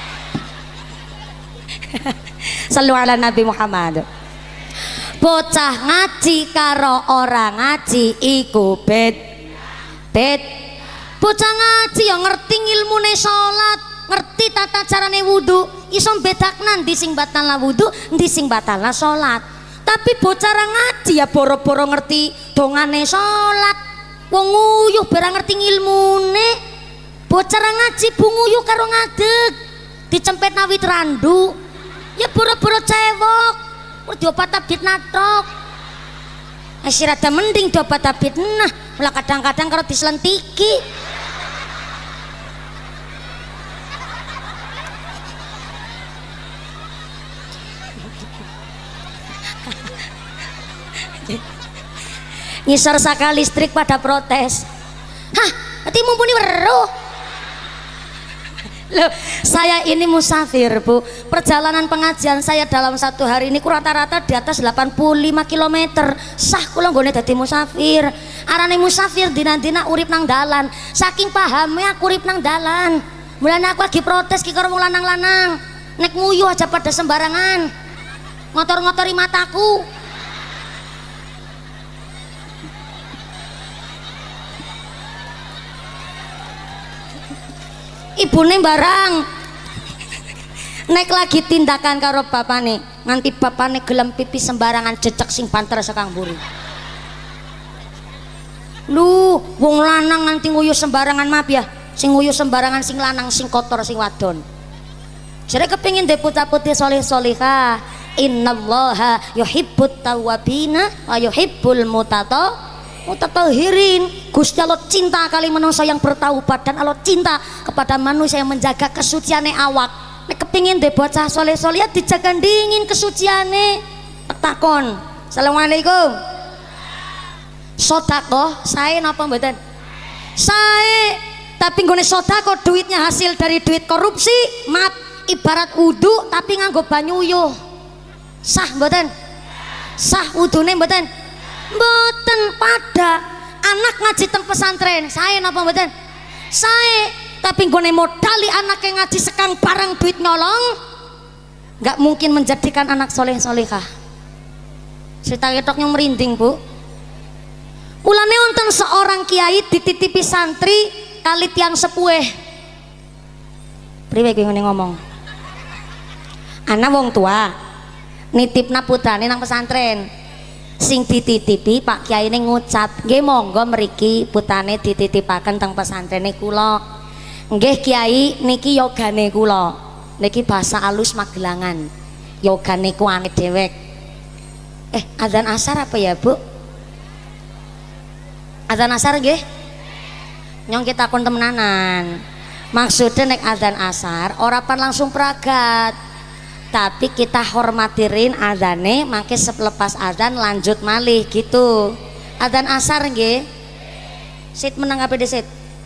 Speaker 1: Sallu ala Nabi Muhammad. Bocah ngaji karo orang ngaji iku bet bet. Bocah ngaji yang ngerti ilmune salat, ngerti tata carane wudu, iso bedakna ndi sing batalna wudu, ndi sing batalna salat. Tapi bocah ra ngaji ya boro-boro ngerti dongane salat. Wong nguyuh barang ngerti ngilmune. Bocah ra ngaji bu nguyuh karo ngadeg. Dicempet nawit randu. Ya boro-boro cewek. Wis diobat tabit natok. Asih rada mending diobat tabit nah, malah kadang-kadang karo diselentiki. Ngisor saka listrik pada protes. Hah, berarti mumpuni weruh. Loh, saya ini musafir bu. Perjalanan pengajian saya dalam satu hari ini rata-rata di atas delapan puluh lima kilometer. Sah kula nggone dadi musafir. Arane musafir dina-dina urip nang dalan. Saking pahamnya aku urip nang dalan. Mulane aku lagi protes ki karo wong lanang-lanang. Nek nguyuh aja pada sembarangan. Ngotor-ngotori mataku. Ibune barang nek lagi tindakan karo bapane nganti bapane gelem pipi sembarangan jejak sing banter sekang mburi. Lu wong lanang nganti nguyuh sembarangan, maaf ya, sing nguyuh sembarangan sing lanang sing kotor sing wadon. Jare kepengin dhe putra-putri saleh-salehah. Innallaha yuhibbut tawwabina wa yuhibbul mutata mutatahhirin. Gusti Allah cinta kali manusia yang bertaubat dan Allah cinta kepada manusia yang menjaga kesuciane awak. Nek kepingin deh bocah soleh-soleh dijaga dingin kesuciane. Takon. Assalamualaikum. Sodako saya napa mboten? Saya. Tapi nggone sodako duitnya hasil dari duit korupsi, maaf, ibarat wudu tapi nganggo banyu uyuh. Sah mboten? Sah wudune mboten? Mboten. Pada anak ngaji teng pesantren saya napa mboten? Saya. Tapi nggone modali anak yang ngaji sekang barang duit nyolong, nggak mungkin menjadikan anak soleh solehah. Cerita ketoknya merinding bu. Mulane wonten seorang kiai dititipi santri kali tiang sepueh. Priwe kowe ngene ngomong? Ana wong tua nitipna putrane nang pesantren. Sing dititipi Pak Kiai ini ngucap, nggih monggo mriki putrane dititipaken teng pesantrene kula. Nggih Kiai niki yogane kula. Niki bahasa alus Magelangan. Yogane ku ane dewek. Eh, adzan asar apa ya, Bu? Adzan asar nggih? Nyong kita kon temenanan. Maksudnya nek adzan asar ora pan langsung pragat. Tapi kita hormatirin adzane, mangke selepas adzan lanjut malih gitu. Adzan asar nggih. Sit menang apa desit?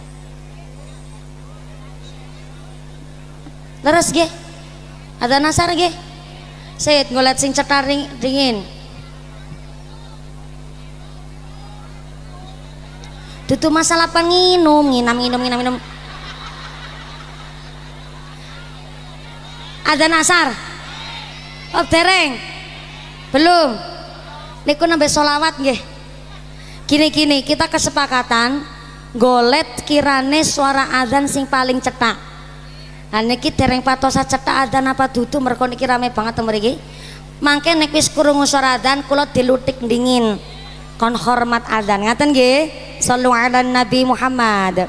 Speaker 1: Leres nggih. Adzan asar nggih. Sit ngolet sing cetar dingin. Dudu masalah penginum, nginam nginum nginam nginum. Adzan asar. Oh dereng belum niku nembe sholawat nggih. Gini-gini kita kesepakatan golet kirane suara adzan sing paling cetak. Nah niki dereng patosa cetak adzan apa dudu mergo niki rame banget mriki. Mangke nek wis krungu suara adzan kula dilutik dingin kon hormat adzan ngaten nggih. Shallu ala Nabi Muhammad.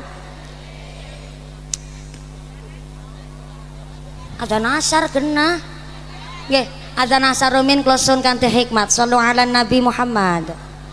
Speaker 1: Adzan asar kena nggih, adzan asar rumin klosun kanthi hikmat. Shallu ala Nabi Muhammad.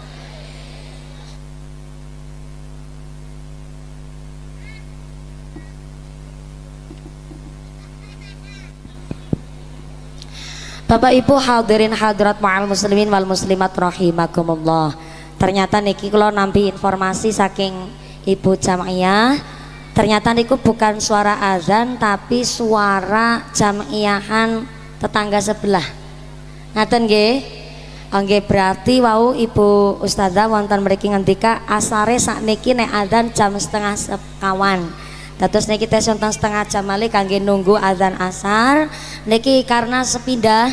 Speaker 1: Bapak Ibu hadirin hadirat ma'al muslimin wal muslimat rahimakumullah. Ternyata niki kula nampi informasi saking Ibu Jamaiyah. Ternyata niku bukan suara azan tapi suara jamiahan tetangga sebelah. Ngaten nggih? Nggih berarti wau Ibu Ustazah wonten mriki ngendika asare sakniki nek azan jam setengah sekawan. Dados niki tes wonten setengah jam malih kangge nunggu azan asar. Niki karena sepindah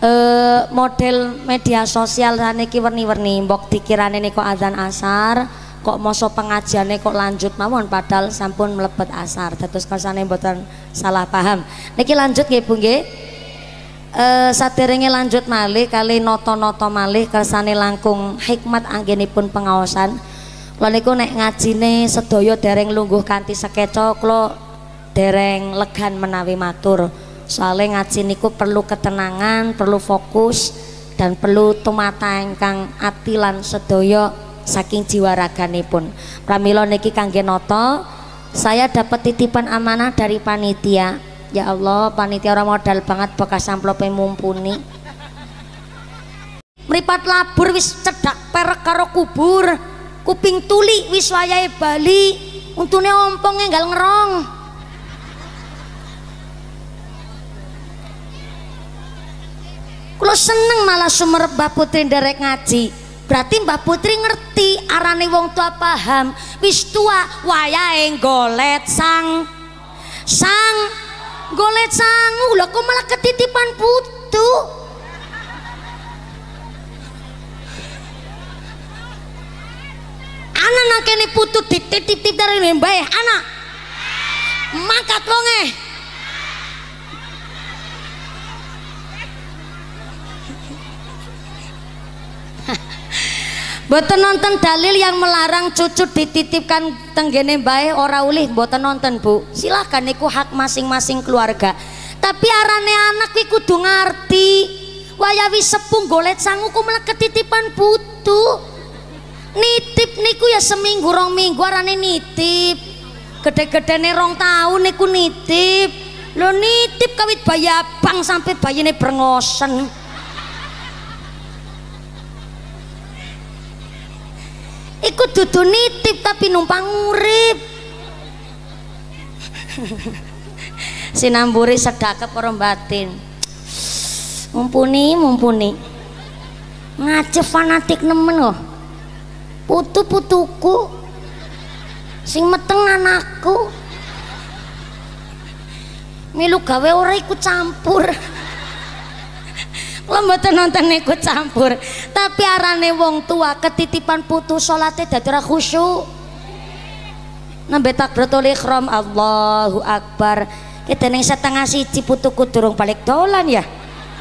Speaker 1: eh, model media sosial niki werni-werni mbok dikirane niku azan asar kok masa pengajiane kok lanjut mawon padahal sampun mlebet asar. Dados kersane mboten salah paham. Niki lanjut nggih Bu nggih. Eh saderenge lanjut malih kali nata-nata malih kersane langkung hikmat anggenipun pengaosan. Kula niku nek ngajine sedaya dereng lungguh kanthi sekeca kula dereng legan menawi matur. Soalnya ngaji niku perlu ketenangan, perlu fokus dan perlu tumata ingkang ati lan sedaya saking jiwa raganipun. Pramila niki kangge nata, saya dapat titipan amanah dari panitia. Ya Allah, panitia ora modal banget bekas amplope mumpuni. Mripat labur wis cedhak perek karo kubur. Kuping tuli wis wayahe bali. Untune ompong enggal ngerong. Kulo seneng malah sumerep Mbah Putri nderek ngaji. Berarti Mbah Putri ngerti arane wong tua paham. Wis tua wayahe golet sang sang golet sangu. Lho kok malah ketitipan putu. Anak nang kene putu dititip-titip dari mbah anak. Mangkat wonge. Mboten nonton dalil yang melarang cucu dititipkan tenggene bae ora ulih, mboten nonton Bu. Silahkan niku hak masing-masing keluarga. Tapi arane anak kuwi kudu ngarti. Waya wis sepuh golet sangu ku malah ketitipan putu. Nitip niku ya seminggu rong minggu arane nitip. Gede-gedene rong tahun niku nitip. Lho nitip kawit bayi abang sampai bayine brengosen. Iku dudu nitip tapi numpang urip. Sinamburi sedekap orang batin. Mumpuni mumpuni. Ngajep fanatik nemen loh. Putu-putuku sing meteng anakku. Milu gawe ora ikut campur. Kula mboten nonton ikut campur, tapi arane wong tua ketitipan putu salate dadi ora khusyuk. Nembe takbiratul ihram Allahu Akbar. Kita ning setengah siji putuku durung balik dolan ya.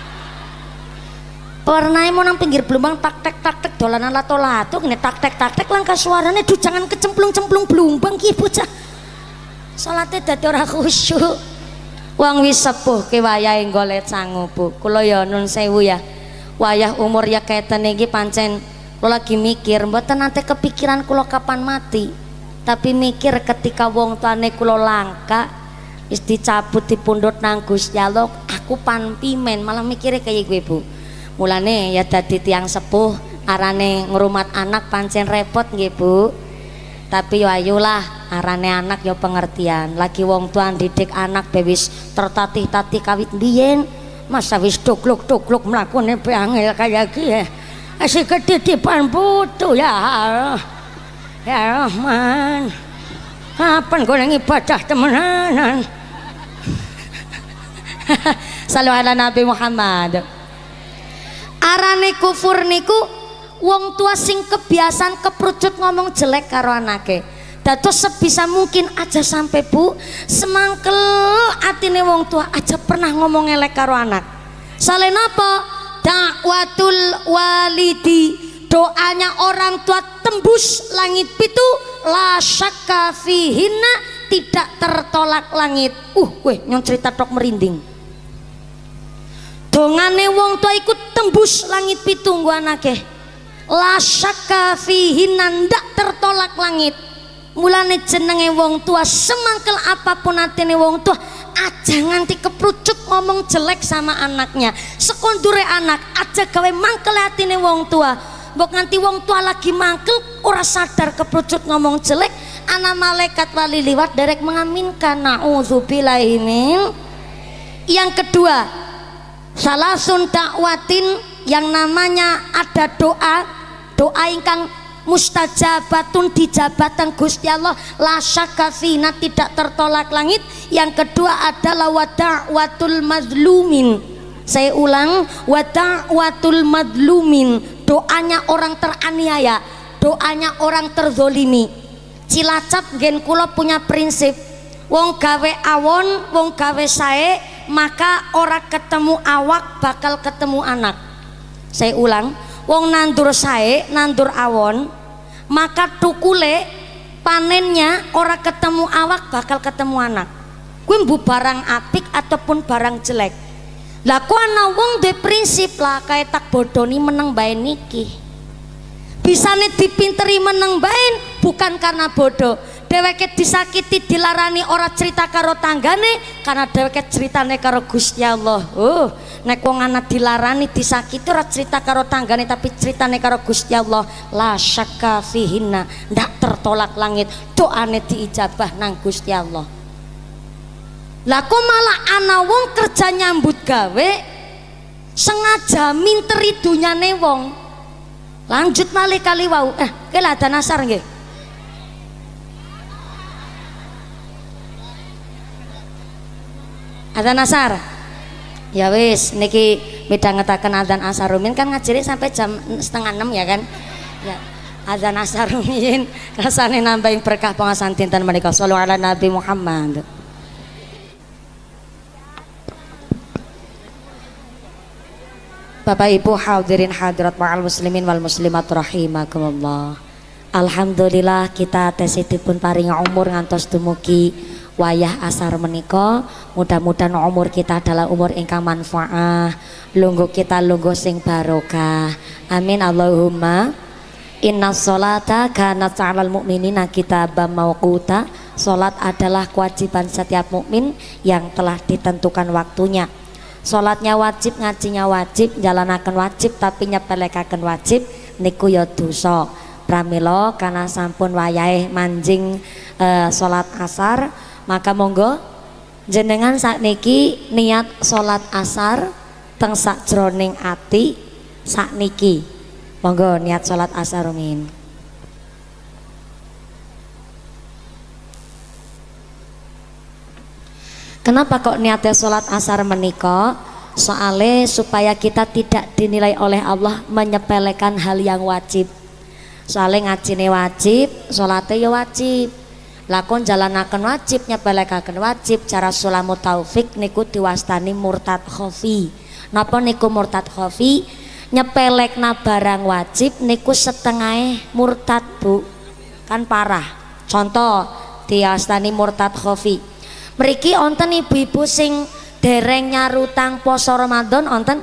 Speaker 1: Pernah mau nang pinggir blumbang tak tek tak tek dolanan lato-lato ngene tak tek tak tek langkah suarane duh jangan kecemplung-cemplung blumbang ki bocah. Salate dadi ora khusyuk. Wong wis sepuh ke wayahe golet sangu Bu. Kula ya nun sewu ya. Wayah umur ya keten iki pancen kula lagi mikir mboten nate kepikiran kula kapan mati. Tapi mikir ketika wong tuane kula langka wis dicabut dipundhut nang Gusti Allah, aku panpimen malah mikire kaya kowe Bu. Mulane ya dadi tiyang sepuh arane ngrumat anak pancen repot nggih Bu. Tapi yo ayolah arane anak yo pengertian. Lagi wong tua didik anak bewis tertatih-tatih kawit biyen. Masa wis doglok-doglok mlakune be angel kaya iki ya. Asih ketitipan putu ya Allah. Ya Rahman. Kapan kowe nang ibadah temenanan? Sallu ala Nabi Muhammad. Arane kufur niku wong tua sing kebiasaan keprucut ngomong jelek karo anake. Dados sebisa mungkin aja sampai Bu semangkel atine wong tua aja pernah ngomong elek karo anak. Sale napa? Dakwatul walidi, doanya orang tua tembus langit pitu, la syakka fihinna, tidak tertolak langit. Uh, weh nyong cerita tok merinding. Dongane wong tua ikut tembus langit pitu nggo anake. La syakka fihinna, ndak tertolak langit. Mulane jenenge wong tua semangkel apapun atine wong tua aja nganti keprucut ngomong jelek sama anaknya. Sekondure anak aja gawe mangkel atine wong tua. Mbok nganti wong tua lagi mangkel ora sadar keprucut ngomong jelek, ana malaikat wali liwat derek mengaminkan. Nauzubillahi min. Yang kedua, salasun dakwatin, yang namanya ada doa, doa ingkang mustajabatun dijabatan Gusti Allah, la syakka fina, tidak tertolak langit. Yang kedua adalah wada'watul mazlumin. Saya ulang, wada'watul mazlumin, doanya orang teraniaya. doanya orang terzolimi. Cilacap gen kula punya prinsip, wong gawe awon, wong gawe sae, maka ora ketemu awak bakal ketemu anak. Saya ulang, wong nandur sae, nandur awon, maka tukule panennya ora ketemu awak bakal ketemu anak. Kuwi mbu barang apik ataupun barang jelek. Lah ku ana wong duwe prinsip lah kae tak bodoni meneng bae niki. Bisane dipinteri meneng bae bukan karena bodoh. Dheweke disakiti dilarani ora cerita karo tanggane karena dheweke ceritane karo Gusti Allah. Oh, nek wong ana dilarani disakiti ora cerita karo tanggane tapi ceritane karo Gusti Allah. La syakka fihinna, ndak tertolak langit, doane diijabah nang Gusti Allah. Lah kok malah ana wong kerja nyambut gawe sengaja minteri dunyane wong. Lanjut malih kali wau. Eh, ke ada nasar nggih. Ada nasar. Ya wis niki midhangetaken adzan asarumin kan ngajari sampai jam setengah enam ya kan. Ya. Adzan asarumin rasane nambahin berkah pengasan dinten menika. Shallallahu ala Nabi Muhammad. Bapak Ibu hadirin hadirat ma'al muslimin wal muslimat rahimakumullah. Alhamdulillah kita tesitipun paring umur ngantos dumugi wayah asar menika. Mudah-mudahan umur kita adalah umur ingkang manfaah, lungguh kita lungguh sing barokah. Amin Allahumma. Inna sholata kanat 'alal mu'minina kitaban mauquta. Salat adalah kewajiban setiap mukmin yang telah ditentukan waktunya. Salatnya wajib, ngajinya wajib, jalanaken wajib tapi nyepelekaken wajib niku ya dosa. Pramila karena sampun wayahe manjing e, salat asar, maka monggo jenengan sakniki niat salat asar teng sakjroning ati sakniki. Monggo niat salat asar rumiyin. Kenapa kok niatnya sholat asar menika? Soalnya supaya kita tidak dinilai oleh Allah menyepelekan hal yang wajib. Soalnya ngajine wajib, sholatnya ya wajib. Lakon jalanaken wajib, nyepelekaken wajib. Cara sulamu taufik niku diwastani murtad khofi. Napa niku murtad khofi? Nyepelekna barang wajib niku setengah murtad bu, kan parah. Contoh diwastani murtad khofi. Mriki onten ibu-ibu sing dereng nyarutang poso Ramadan onten?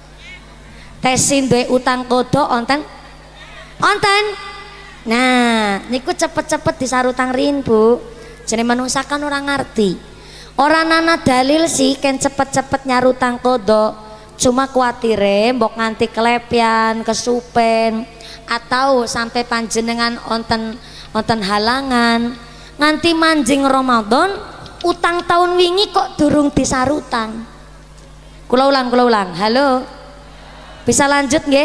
Speaker 1: Tesin duwe utang kodo onten? Onten? Nah, niku cepet-cepet disarutang rin bu. Jadi manungsa kan orang ngerti. Orang nana dalil sih ken cepet-cepet nyarutang kodo. Cuma kuatire mbok nganti kelepian, kesupen, atau sampai panjenengan onten onten halangan nganti manjing Ramadan. Utang tahun wingi kok durung disarutang. Kula ulang, kula ulang. Halo. Bisa lanjut nggih?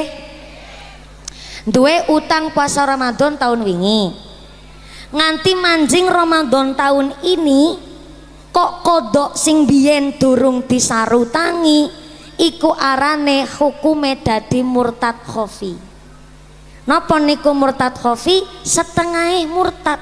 Speaker 1: Duwe utang puasa Ramadan tahun wingi. Nganti manjing Ramadan tahun ini kok kodok sing biyen durung disarutangi iku arane hukume dadi murtad khofi. Napa niku murtad khofi? Setengah murtad.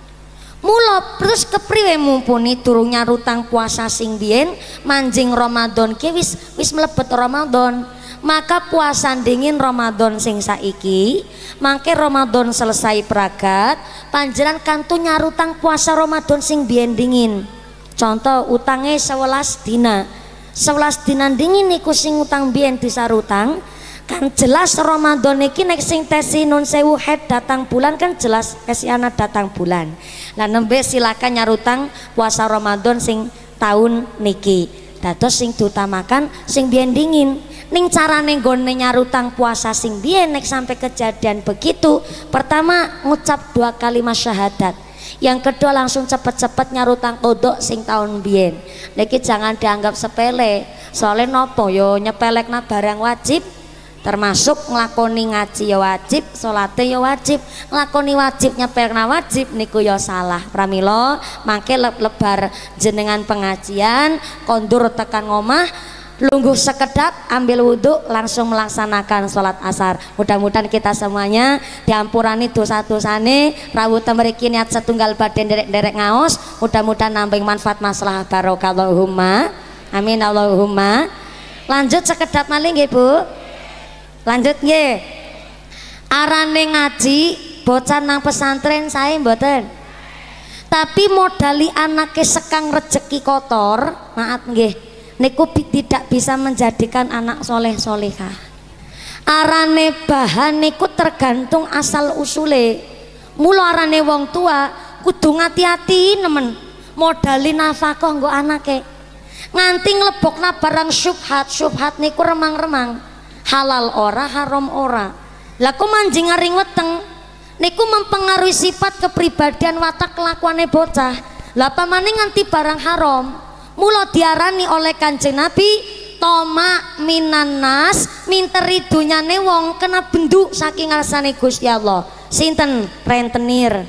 Speaker 1: Mula terus kepriwe mumpuni durung nyarutang puasa sing biyen manjing Ramadan ki wis wis mlebet Ramadan, maka puasa dingin Ramadan sing saiki mangke Ramadan selesai pragat panjenengan kantu nyarutang puasa Ramadan sing biyen dingin. Contoh utange sewelas dina, sewelas dina dingin niku sing utang biyen disarutang kan jelas Ramadan iki nek sing tesi nun sewu head datang bulan kan jelas kesiana datang bulan. Lah nembe silakan nyarutang puasa Ramadan sing tahun niki. Dados sing diutamakan sing biyen dingin. Ning carane nggone nyarutang puasa sing biyen nek sampai kejadian begitu, pertama ngucap dua kalimat syahadat. Yang kedua langsung cepet-cepet nyarutang kodok sing tahun biyen. Niki jangan dianggap sepele. Soalnya nopo yo nyepelekna barang wajib. Termasuk nglakoni ngaji ya wajib, salate ya wajib, nglakoni wajib nyepelna wajib niku ya salah. Pramila mangke lebar jenengan pengajian kondur tekan ngomah lungguh sekedap, ambil wudhu, langsung melaksanakan sholat asar. Mudah-mudahan kita semuanya diampurani dosa-dosane, rawuh mriki niat setunggal badan derek-derek ngaos, mudah-mudahan nambah manfaat masalah barokah Allahumma amin Allahumma. Lanjut sekedap malih nggih Bu, lanjut nggih. Arane ngaji bocah nang pesantren saya mboten, tapi modali anake sekang rejeki kotor, maaf nggih, niku tidak bisa menjadikan anak soleh solehah. Arane bahan niku tergantung asal usule. Mula arane wong tua kudu ngati-hati nemen modali nafkah nggo anake. Nganti nglebokna barang syubhat, syubhat niku remang-remang. Halal ora, haram ora. Lah kok manjing ngaring weteng niku mempengaruhi sifat kepribadian watak kelakuane bocah. Lah pamane nganti barang haram. Mula diarani oleh Kanjeng Nabi toma minanas, minteri dunyane wong kena bendu saking ngarsane Gusti Allah. Sinten? Rentenir.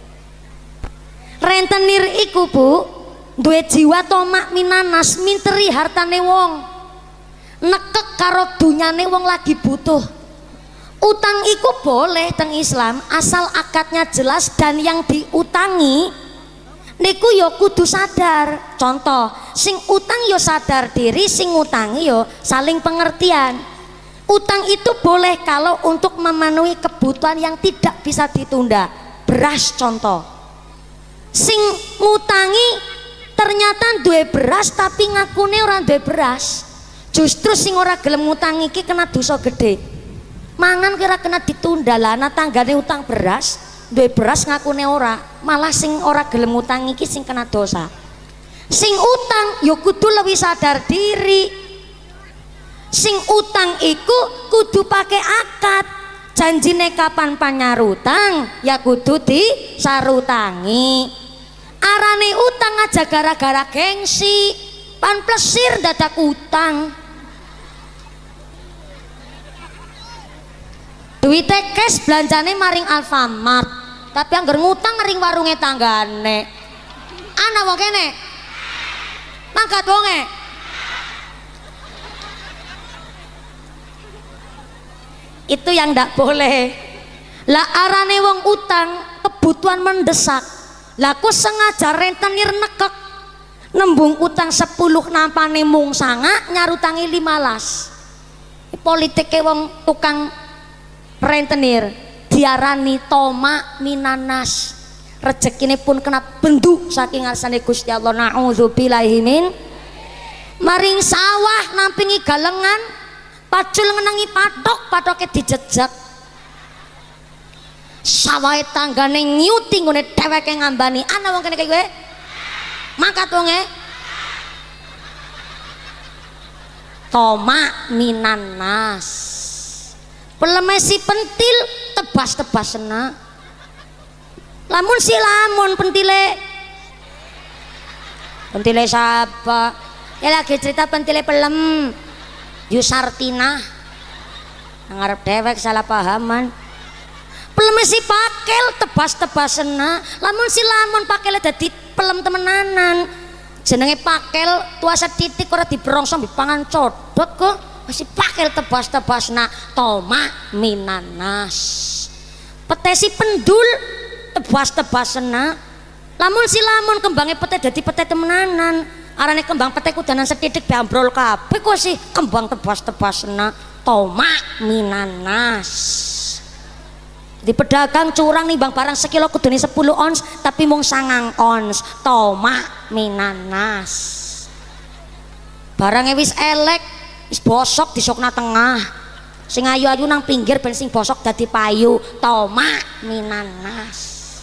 Speaker 1: Rentenir iku Bu duwe jiwa toma minanas, minteri hartane wong, nekek karo dunyane wong lagi butuh. Utang iku boleh teng Islam asal akadnya jelas dan yang diutangi niku yo kudu sadar. Contoh, sing utang yo sadar diri, sing utangi yo saling pengertian. Utang itu boleh kalau untuk memenuhi kebutuhan yang tidak bisa ditunda. Beras contoh, sing ngutangi ternyata duwe beras tapi ngakune ora duwe beras. Justru sing ora gelem ngutangi iki kena dosa gede. Mangan kira kena ditunda lah, ana tanggane utang beras, duwe beras ngakune ora, malah sing ora gelem ngutang iki sing kena dosa. Sing utang ya kudu lebih sadar diri. Sing utang iku kudu pakai akad. Janjine kapan panyarutang ya kudu disarutangi. Arane utang aja gara-gara gengsi, pan plesir dadak utang. Duite cash belanjane maring Alfamart, tapi anggar ngutang ring warunge tanggane. Ana wong kene mangkat wonge. Itu yang ndak boleh. Lah arane wong utang kebutuhan mendesak, lah ku sengaja rentenir nekek nembung utang sepuluh nampane mung sanga nyarutangi limalas. Politike wong tukang rentenir diarani toma minanas, rezekine pun kena bendu saking ngarsane Gusti Allah. Nauzubillahi min. Maring sawah nampingi galengan, pacul ngenangi patok, patoke dijejak. Sawahe tanggane nyuti ngene dheweke ngambani. Ana wong kene kaya kowe? Mangkat wonge. Toma minanas. Peleme si pentil tebas-tebas sena. Lamun si lamun pentile pentile siapa? Ya lagi cerita pentile pelem Yusartina ngarep dewek salah pahaman. Peleme si pakel tebas-tebas sena. Lamun si lamun pakele dadi pelem temenanan. Jenenge pakel tua setitik ora diberongsong dipangan codot kok. Masih pakel tebas-tebas na toma minanas. Petesi pendul tebas-tebas na. Lamun si lamun kembangnya pete dadi pete temenanan. Arane kembang pete kudanan setitik diambrol kabeh kok sih kembang tebas-tebas na toma minanas. Di pedagang curang nih bang barang sekilo kudune sepuluh ons tapi mung sangang ons toma minanas. Barangnya wis elek wis bosok disokna tengah, sing ayu-ayu nang pinggir ben sing bosok dadi payu toma minanas.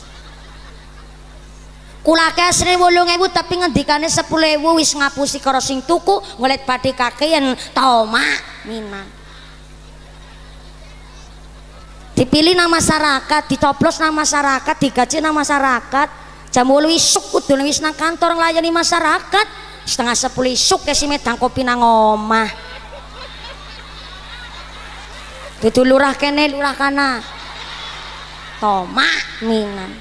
Speaker 1: Kulake asline wolung ewu tapi ngendikane sepuluh ewu wis ngapusi karo sing tuku ngolet badhe kakeyen toma minan. Dipilih nang masyarakat, dicoblos nang masyarakat, digaji nang masyarakat. Jam wolu isuk kudu wis nang kantor nglayani masyarakat. Setengah sepuluh isuk kesi medang kopi nang omah. Dudu lurah kene lurah kana toma minan.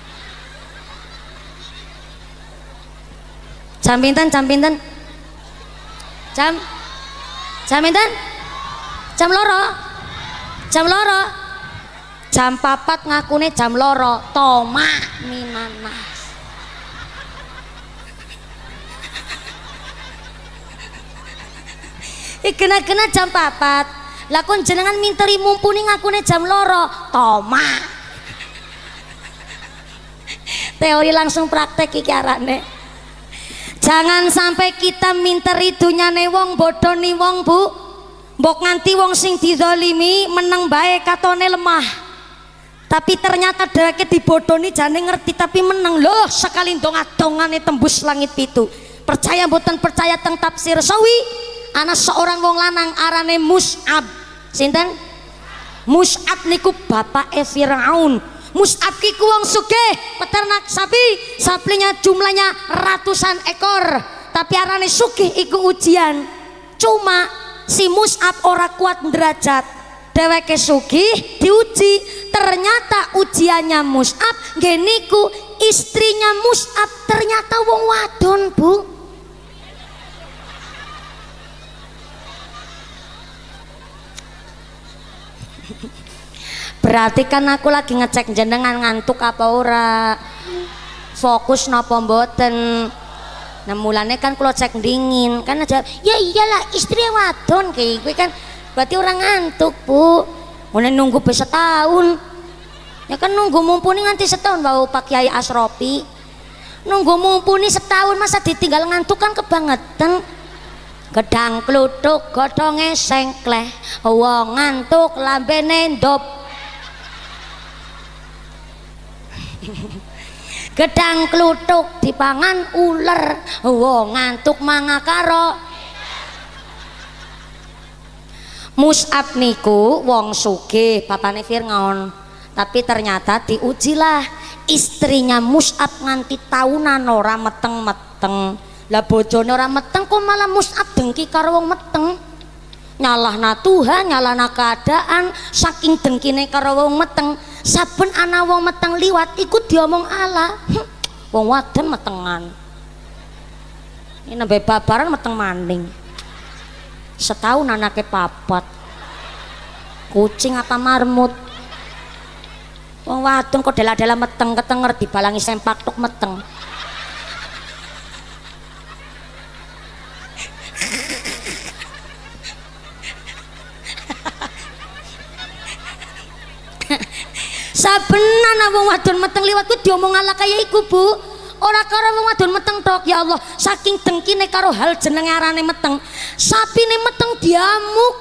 Speaker 1: Jam pinten jam pinten jam Jam enten? Jam loro. Jam loro. Jam papat ngakune jam loro. Toma minanas. Ikena-kena jam papat. Lakon jenengan minteri mumpuni ngakune jam loro. Toma. Teori langsung praktek iki arane. Jangan sampai kita minteri dunyane wong bodoni wong Bu. Mbok nganti wong sing dizalimi meneng bae katone lemah. Tapi ternyata dheweke dibodoni jane ngerti tapi meneng. Loh, sekali dong-dongane tembus langit pitu. Percaya mboten percaya teng tafsir sawi, ana seorang wong lanang arane Mus'ab. Sinten? Mus'ab niku bapake Firaun. Mus'ab kiku wong sugih, peternak sapi, sapinya jumlahnya ratusan ekor. Tapi arane sugih iku ujian. Cuma si Mus'ab ora kuat derajat. Dheweke sugih diuji. Ternyata ujiannya Mus'ab nggih niku istrinya Mus'ab ternyata wong wadon, Bu. Berarti kan aku lagi ngecek jenengan ngantuk apa ora, fokus napa mboten. Nah mulane kan kalau cek dingin kan aja ya iyalah istri wadon kayak gue kan berarti orang ngantuk Bu. Mulai nunggu bisa setahun ya kan, nunggu mumpuni nganti setahun bau Pak Kiai Asrofi. Nunggu mumpuni setahun masa ditinggal ngantuk kan kebangetan. Gedang kluthuk godhonge sengkleh, wong ngantuk lambene ndop. Gedang kluthuk dipangan uler, wong ngantuk manga karo. Mus'ab niku wong sugih, bapane Fir'aun. Tapi ternyata diujilah istrinya Mus'ab nganti tahunan ora meteng-meteng. Lah bojone ora meteng kok malah Mus'ab dengki karo wong meteng. Nyalahna Tuhan, nyalahna keadaan, saking dengkine karo wong meteng. Saben ana wong meteng liwat iku diomong ala. Hm, wong wadon metengan. Ini nembe babaran meteng maning. Setahun anake papat. Kucing apa marmut. Wong wadon kok dela-dela meteng ketenger dibalangi sempak tok meteng. Sabenan wong wadon meteng liwat ku diomong ala kaya iku Bu. Ora karo wong wadon meteng tok, ya Allah, saking dengkine karo hal jenenge arane meteng. Sapine meteng diamuk.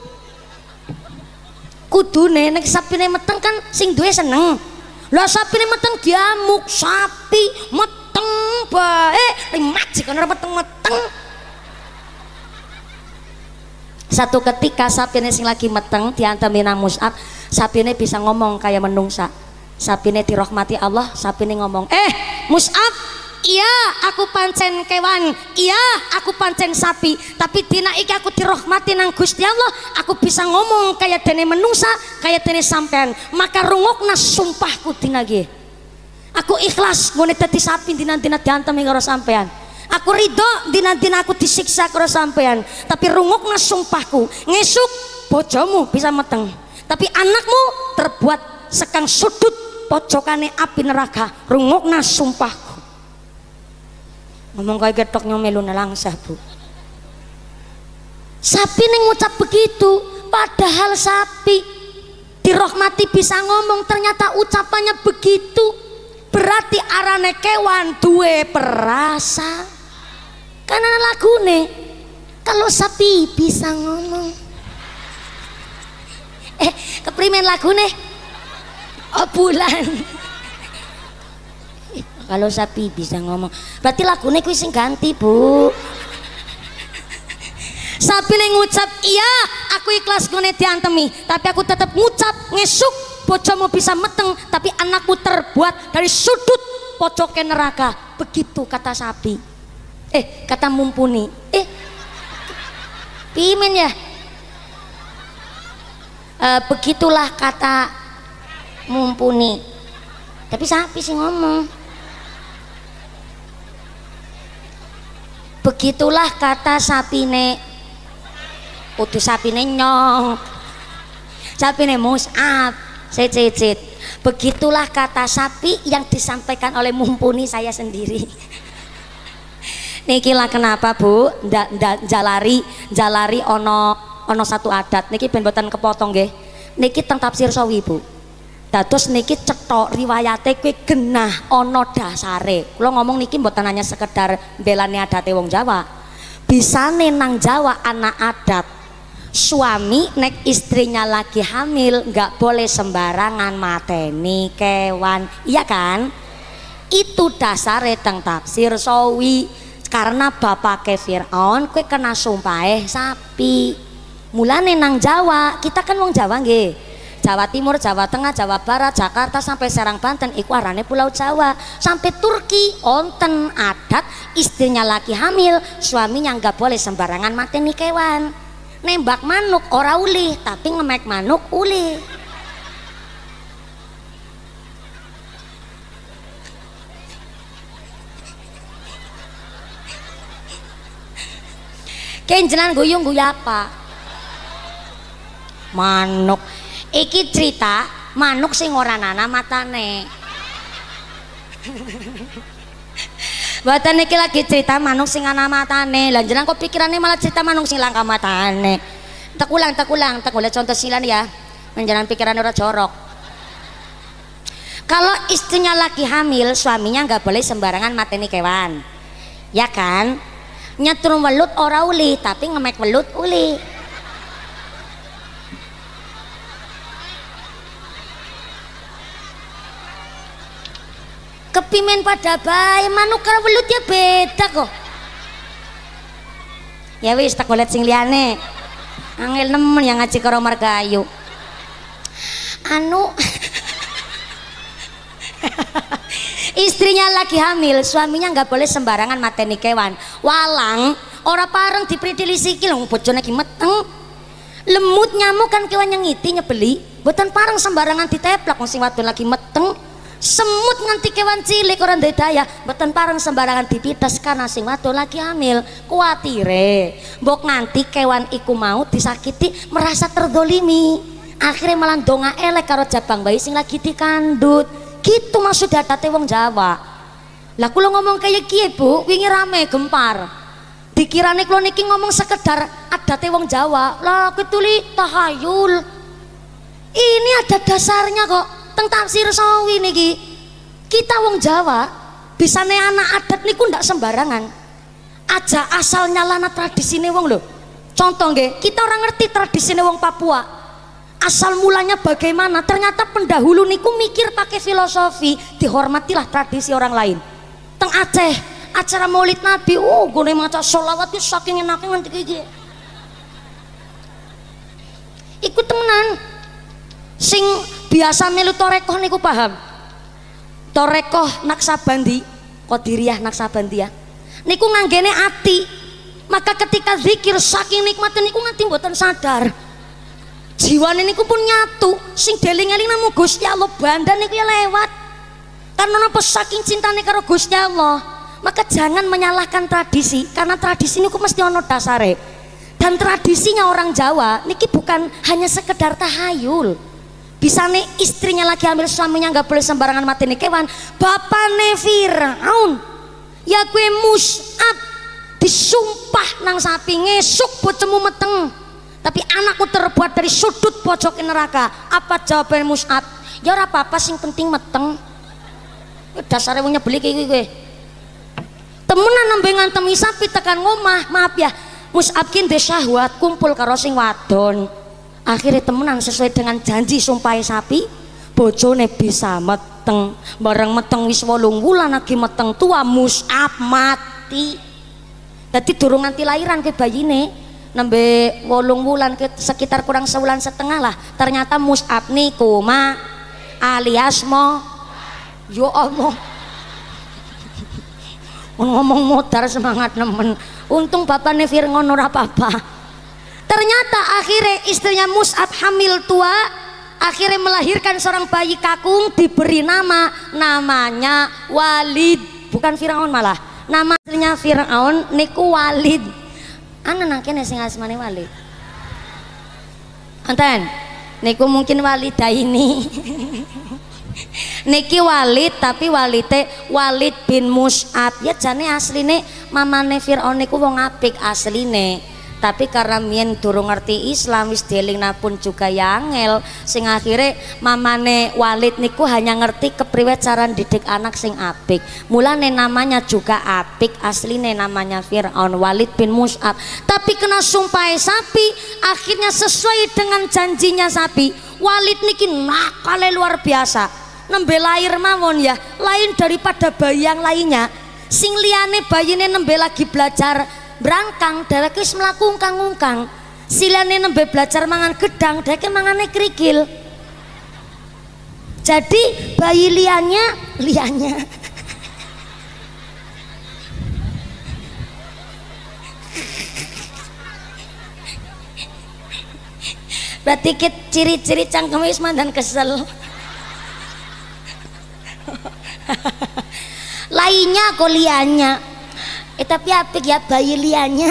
Speaker 1: Kudune nek sapine meteng kan sing duwe seneng. Lah sapine meteng diamuk, sapi meteng bae, limat jek ora meteng-meteng. Satu ketika sapine sing lagi meteng diantemi nang Mus'ab, sapine bisa ngomong kayak menungsa. Sapine dirahmati Allah, sapine ngomong, "Eh, Mus'ab, iya aku pancen kewan, iya aku pancen sapi, tapi dina iki aku dirahmati nang Gusti Allah, aku bisa ngomong kayak dene menungsa, kayak dene sampean. Maka rungokna sumpahku dina iki. Aku ikhlas ngene dadi sapi dina-dina diantemi karo sampean. Aku ridho dina-dina aku disiksa karo sampean, tapi rungokna sumpahku, ngesuk bojomu bisa meteng, tapi anakmu terbuat sekang sudut pojokane api neraka. Rungokna sumpahku." Ngomong kayak getok nyomelu nelangsah Bu. Sapi ning ngucap begitu, padahal sapi dirahmati bisa ngomong, ternyata ucapannya begitu. Berarti arane kewan duwe perasa. Karena lagune kalau sapi bisa ngomong. Eh, keprimen lagune? Oh bulan. Kalau sapi bisa ngomong, berarti lagunya kuwi sing ganti Bu. Sapi ning ngucap, "Iya, aku ikhlas ngene diantemi, tapi aku tetap ngucap ngesuk bojomu bisa meteng, tapi anakku terbuat dari sudut pojoknya neraka." Begitu kata sapi. Eh, kata mumpuni. Eh, pimen ya? E, begitulah kata mumpuni. Tapi sapi sih ngomong. Begitulah kata sapine. udah sapine nyong, sapine Mus'ab, cicit. Begitulah kata sapi yang disampaikan oleh mumpuni saya sendiri. Niki lah kenapa Bu, ndak ndak jalari jalari ono ono satu adat niki ben boten kepotong nggih. Niki teng tafsir sawi Bu. Dados niki cetok riwayate kuwi genah ono dasare. Kula ngomong niki mboten hanya sekedar belane adate wong Jawa. Bisane nang Jawa anak adat suami nek istrinya lagi hamil nggak boleh sembarangan mateni kewan, iya kan? Itu dasare teng tafsir sawi. Karena bapake Fir'aun kue kena sumpahe sapi. Mulane nang Jawa, kita kan wong Jawa nggih. Jawa Timur, Jawa Tengah, Jawa Barat, Jakarta sampai Serang Banten iku arane Pulau Jawa. Sampai Turki onten adat istrinya lagi hamil, suaminya nggak boleh sembarangan mateni kewan. Nembak manuk ora ulih, tapi ngemek manuk ulih. Kenjenan guyung guyu apa? Manuk. Iki cerita manuk sing ora nana matane. Mboten iki lagi cerita manuk sing ana matane. Lah jenengan kok pikirannya malah cerita manuk sing langka matane. Tak ulang, tak ulang, tak boleh contoh silan ya. Menjenengan pikirannya ora jorok. Kalau istrinya lagi hamil, suaminya nggak boleh sembarangan mateni kewan. Ya kan? Nyetrum welut ora uli, tapi ngemek welut uli. Kepimen pada bae, manuk karo welut ya beda kok. Ya wis tak golet sing liyane. Angel nemen yang ngaji karo Margayu. Anu istrinya lagi hamil, suaminya nggak boleh sembarangan mateni kewan. Walang ora pareng dipritili sikil wong bojone iki meteng. Lemut nyamuk kan kewan yang ngiti nyebeli, boten pareng sembarangan diteplak wong sing wadon lagi meteng. Semut nganti kewan cilik ora ndek daya, boten pareng sembarangan dipites karena sing wadon lagi hamil. Kuatire mbok nganti kewan iku mau disakiti merasa terdolimi. Akhirnya malah donga elek karo jabang bayi sing lagi dikandut. Gitu maksud adate wong Jawa. Lah kula ngomong kayak kiye Bu, wingi rame gempar. Dikirane kula niki ngomong sekedar adate wong Jawa. Lah ketuli tahayul. Ini ada dasarnya kok. Teng tafsir sawi niki. Kita wong Jawa bisane anak adat niku ndak sembarangan. Aja asal nyalana tradisine wong lho. Contoh nggih, kita orang ngerti tradisine wong Papua. Asal mulanya bagaimana, ternyata pendahulu niku mikir pakai filosofi, dihormatilah tradisi orang lain. Teng Aceh acara Maulid Nabi, oh gue maca sholawat itu saking enaknya nanti kayak ikut temenan sing biasa melu torekoh niku paham torekoh naksabandi qadiriyah naksabandiyah niku nganggene ati, maka ketika zikir saking nikmatnya niku nganti mboten sadar jiwane niku pun nyatu, sing deling-eling namo Gusti Allah bandan niku ya lewat. Karena napa saking cintane karo Gusti Allah, maka jangan menyalahkan tradisi, karena tradisi niku mesti ono dasare. Dan tradisinya orang Jawa niki bukan hanya sekedar tahayul. Bisane istrinya lagi hamil, suaminya nggak boleh sembarangan mateni kewan. Bapane Firaun, ya kue Mus'ab disumpah nang sapi ngesuk bocemu meteng. Tapi anakku terbuat dari sudut pojok neraka. Apa jawaban Mus'ab? Ya ora apa-apa sing penting meteng. Dasare wong nyebeli iki kowe. Temenan nembe ngantemi sapi tekan ngomah. Maaf ya, Mus'ab ki ndek syahwat kumpul karo sing wadon. Akhirnya temenan sesuai dengan janji sumpah sapi, bojone bisa meteng. Bareng meteng wis wolung wulan lagi meteng tua Mus'ab mati. Dadi durung nganti lahiran ke bayine. Nembe wolung wulan sekitar kurang sebulan setengah lah, ternyata Mus'ab niku ma alias mo yo Allah ngomong modar semangat nemen. Untung bapaknya Fir'aun ora apa-apa. Ternyata akhirnya istrinya Mus'ab hamil tua, akhirnya melahirkan seorang bayi kakung, diberi nama, namanya Walid, bukan Fir'aun malah. Nama istrinya Fir'aun niku Walid. Ana nang kene sing asmane Walid. Enten niku mungkin Walidah ini niki Walid tapi Walite Walid bin Mus'ab ya jane asline mamane Fir'aun niku wong apik asline, tapi karena mien durung ngerti Islam wis dielingna pun juga ya angel sing akhire mamane Walid niku hanya ngerti kepriwe cara didik anak sing apik, mulane namanya juga apik asline namanya Fir'aun Walid bin Mus'ab, tapi kena sumpah sapi akhirnya sesuai dengan janjinya sapi. Walid niki nakale luar biasa, nembe lahir mawon ya lain daripada bayi yang lainnya. Sing liyane bayine nembe lagi belajar brangkang dheweke wis mlaku ungkang-ungkang, silane nembe belajar mangan gedang dheweke mangane krikil. Jadi bayi liannya liannya berarti ciri-ciri cangkem wis mandan kesel. Lainnya kok liannya eh tapi apik ya bayi liannya.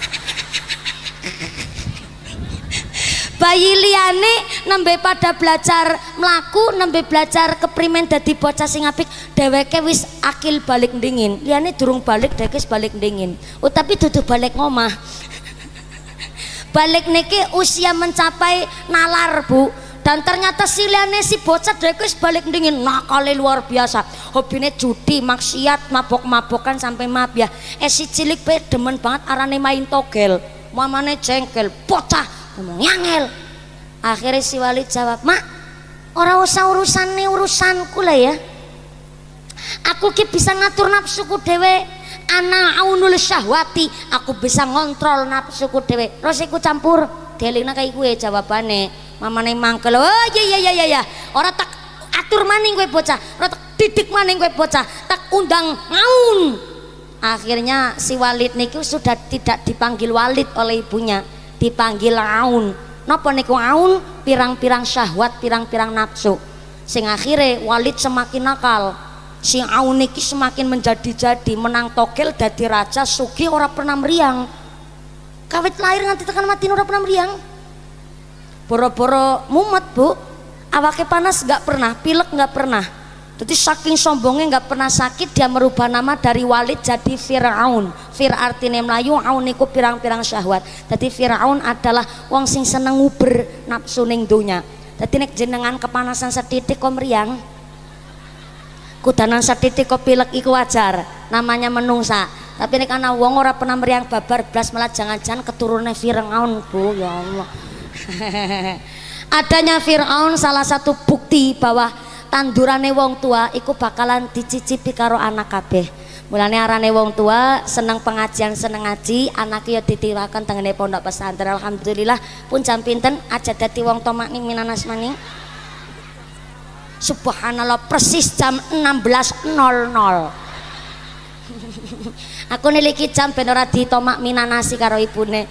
Speaker 1: Bayi liane nembe pada belajar melaku, nembe belajar keprimen dadi bocah sing apik, dheweke wis akil balik dingin, liane durung balik dheweke wis balik dingin. Oh tapi dudu balik ngomah. Balik niki usia mencapai nalar Bu, dan ternyata siliane si bocah dheweke wis balik dingin nakale luar biasa, hobine judi, maksiat, mabok-mabokan sampai maaf ya. Eh si cilik pe demen banget arane main togel, mamane jengkel, bocah ngomong ngangel. Akhirnya si Walid jawab, "Mak, ora usah urusane urusanku lah ya. Aku ki bisa ngatur nafsuku dhewe. Ana aunul syahwati, aku bisa ngontrol nafsuku dhewe. Terus iku campur." Delingna kaya kuwe jawabane. Mamane mangkel. "Oh iya iya iya iya. Ora tak atur maning kowe bocah, ora tak didik maning kowe bocah, tak undang ngaun." Akhirnya si Walid niku sudah tidak dipanggil Walid oleh ibunya, dipanggil Aun. Napa niku Aun? Pirang-pirang syahwat, pirang-pirang nafsu. Sing akhire Walid semakin nakal. Si Aun niki semakin menjadi-jadi, menang togel dadi raja, sugih ora pernah meriang. Kawit lahir nganti tekan mati ora pernah meriang. Boro-boro mumet Bu, awake panas nggak pernah, pilek nggak pernah. Jadi saking sombongnya nggak pernah sakit, dia merubah nama dari Walid jadi Fir'aun. Fir artine Melayu, Aun niku pirang-pirang syahwat. Jadi Fir'aun adalah wong sing seneng nguber nafsu ning donya. Jadi nek jenengan kepanasan setitik kok meriang, kudanan setitik kok pilek iku wajar, namanya menungsa. Tapi nek ana wong ora pernah meriang babar blas, malah jangan-jangan keturunannya Fir'aun Bu, ya Allah. Adanya Fir'aun salah satu bukti bahwa tandurane wong tua iku bakalan dicicipi karo anak kabeh. Mulane arane wong tua seneng pengajian, seneng ngaji, anake ya ditiwaken tengene pondok pesantren. Alhamdulillah pun jam pinten aja dadi wong tomak ning minanas maning. Subhanallah persis jam enam belas nol nol. Aku niliki jam ben ora ditomak minanasi karo ibune.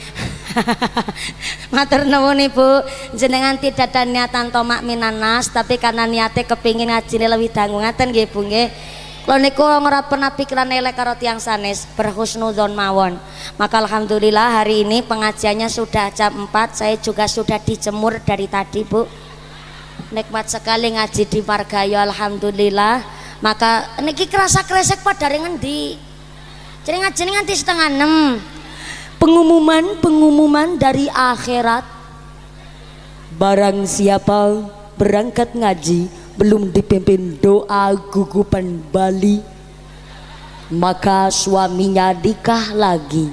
Speaker 1: Matur nuwun Ibu, jenengan tidak ada niatan tomak minanas, tapi karena niatnya kepingin ngajine lebih dangu ngaten nggih Bu nggih. Kula niku ora pernah pikiran elek karo tiyang sanes, berhusnudzon mawon. Maka alhamdulillah hari ini pengajiannya sudah jam empat, saya juga sudah dijemur dari tadi Bu. Nikmat sekali ngaji di Margayo alhamdulillah. Maka niki kerasa kresek pada ngendi. Jadi ngaji nganti setengah enam. Pengumuman-pengumuman dari akhirat. Barang siapa berangkat ngaji belum dipimpin doa gugupan Bali, maka suaminya nikah lagi.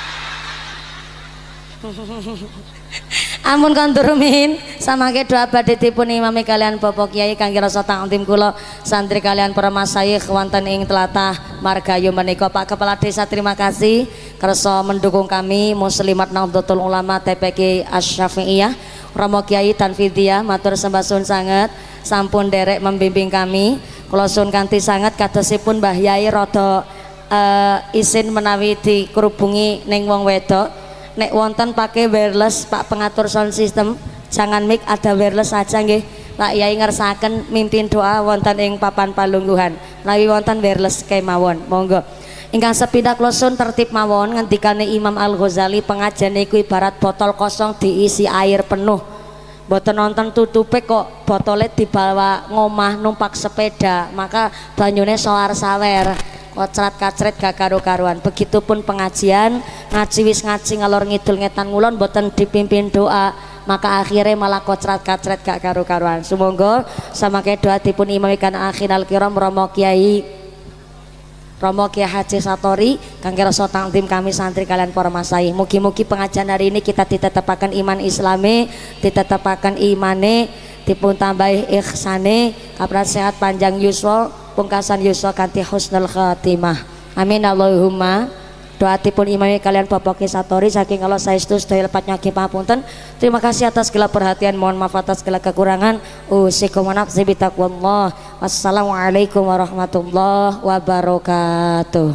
Speaker 1: Ampun konturumin sama ke doa badhe dipun imami kalian Bapak Kiai kangge rasa takdim kula santri kalian para masyayikh wonten ing tlatah Margayo menika. Pak Kepala Desa terima kasih kersa mendukung kami Muslimat Nahdlatul Ulama T P K Asy-Syafi'iyah. Romo Kiai Tanfidiyah matur sembah suwun sanget sampun derek membimbing kami. Kula suwun kanthi sanget kadosipun Mbah Yai rada uh, izin menawi dikerubungi ning wong wedok. Nek wonten pakai wireless Pak pengatur sound system, jangan mic, ada wireless saja nggih. Pak Yai ngersaken mimpin doa wonten ing papan palungguhan. Menawi wonten wireless kemawon, monggo. Ingkang sepindah kula suwun tertib mawon ngendikane Imam Al Ghazali, pengajian iku ibarat botol kosong diisi air penuh. Mboten nonton tutupe kok botolnya dibawa ngomah numpak sepeda, maka banyune soar sawer kocrat kacret gak karu-karuan. Begitupun pengajian ngaji wis ngaji ngalor ngidul ngetan ngulon mboten dipimpin doa, maka akhirnya malah kocrat kacret gak karu-karuan. Semoga sama kayak doa dipun imamikan akhinal kiram Romo Kiai Romo Kiai Haji Satori kangge rasa takdim kami santri kalian para masai. Mugi-mugi pengajian hari ini kita ditetapakan iman islami, ditetapakan imane, dipun tambahi ihsane, kabar sehat panjang yuswa, pungkasan yuswa kanthi husnul khatimah. Amin Allahumma. Doa dipun imami kalian Bapak Kiai Satori saking Allah saestu sedaya lepat nyaki papunten. Terima kasih atas segala perhatian, mohon maaf atas segala kekurangan. Usikum wa nafsi bitaqwallah. Wassalamualaikum warahmatullahi wabarakatuh.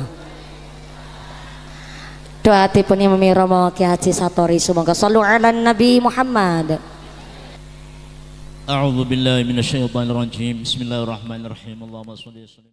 Speaker 1: Doa dipun imami Romo Kiai Haji Satori, semoga shollu ala Nabi Muhammad.
Speaker 2: A'udzu billahi minasyaitonir rajim. Bismillahirrahmanirrahim. Allahumma shalli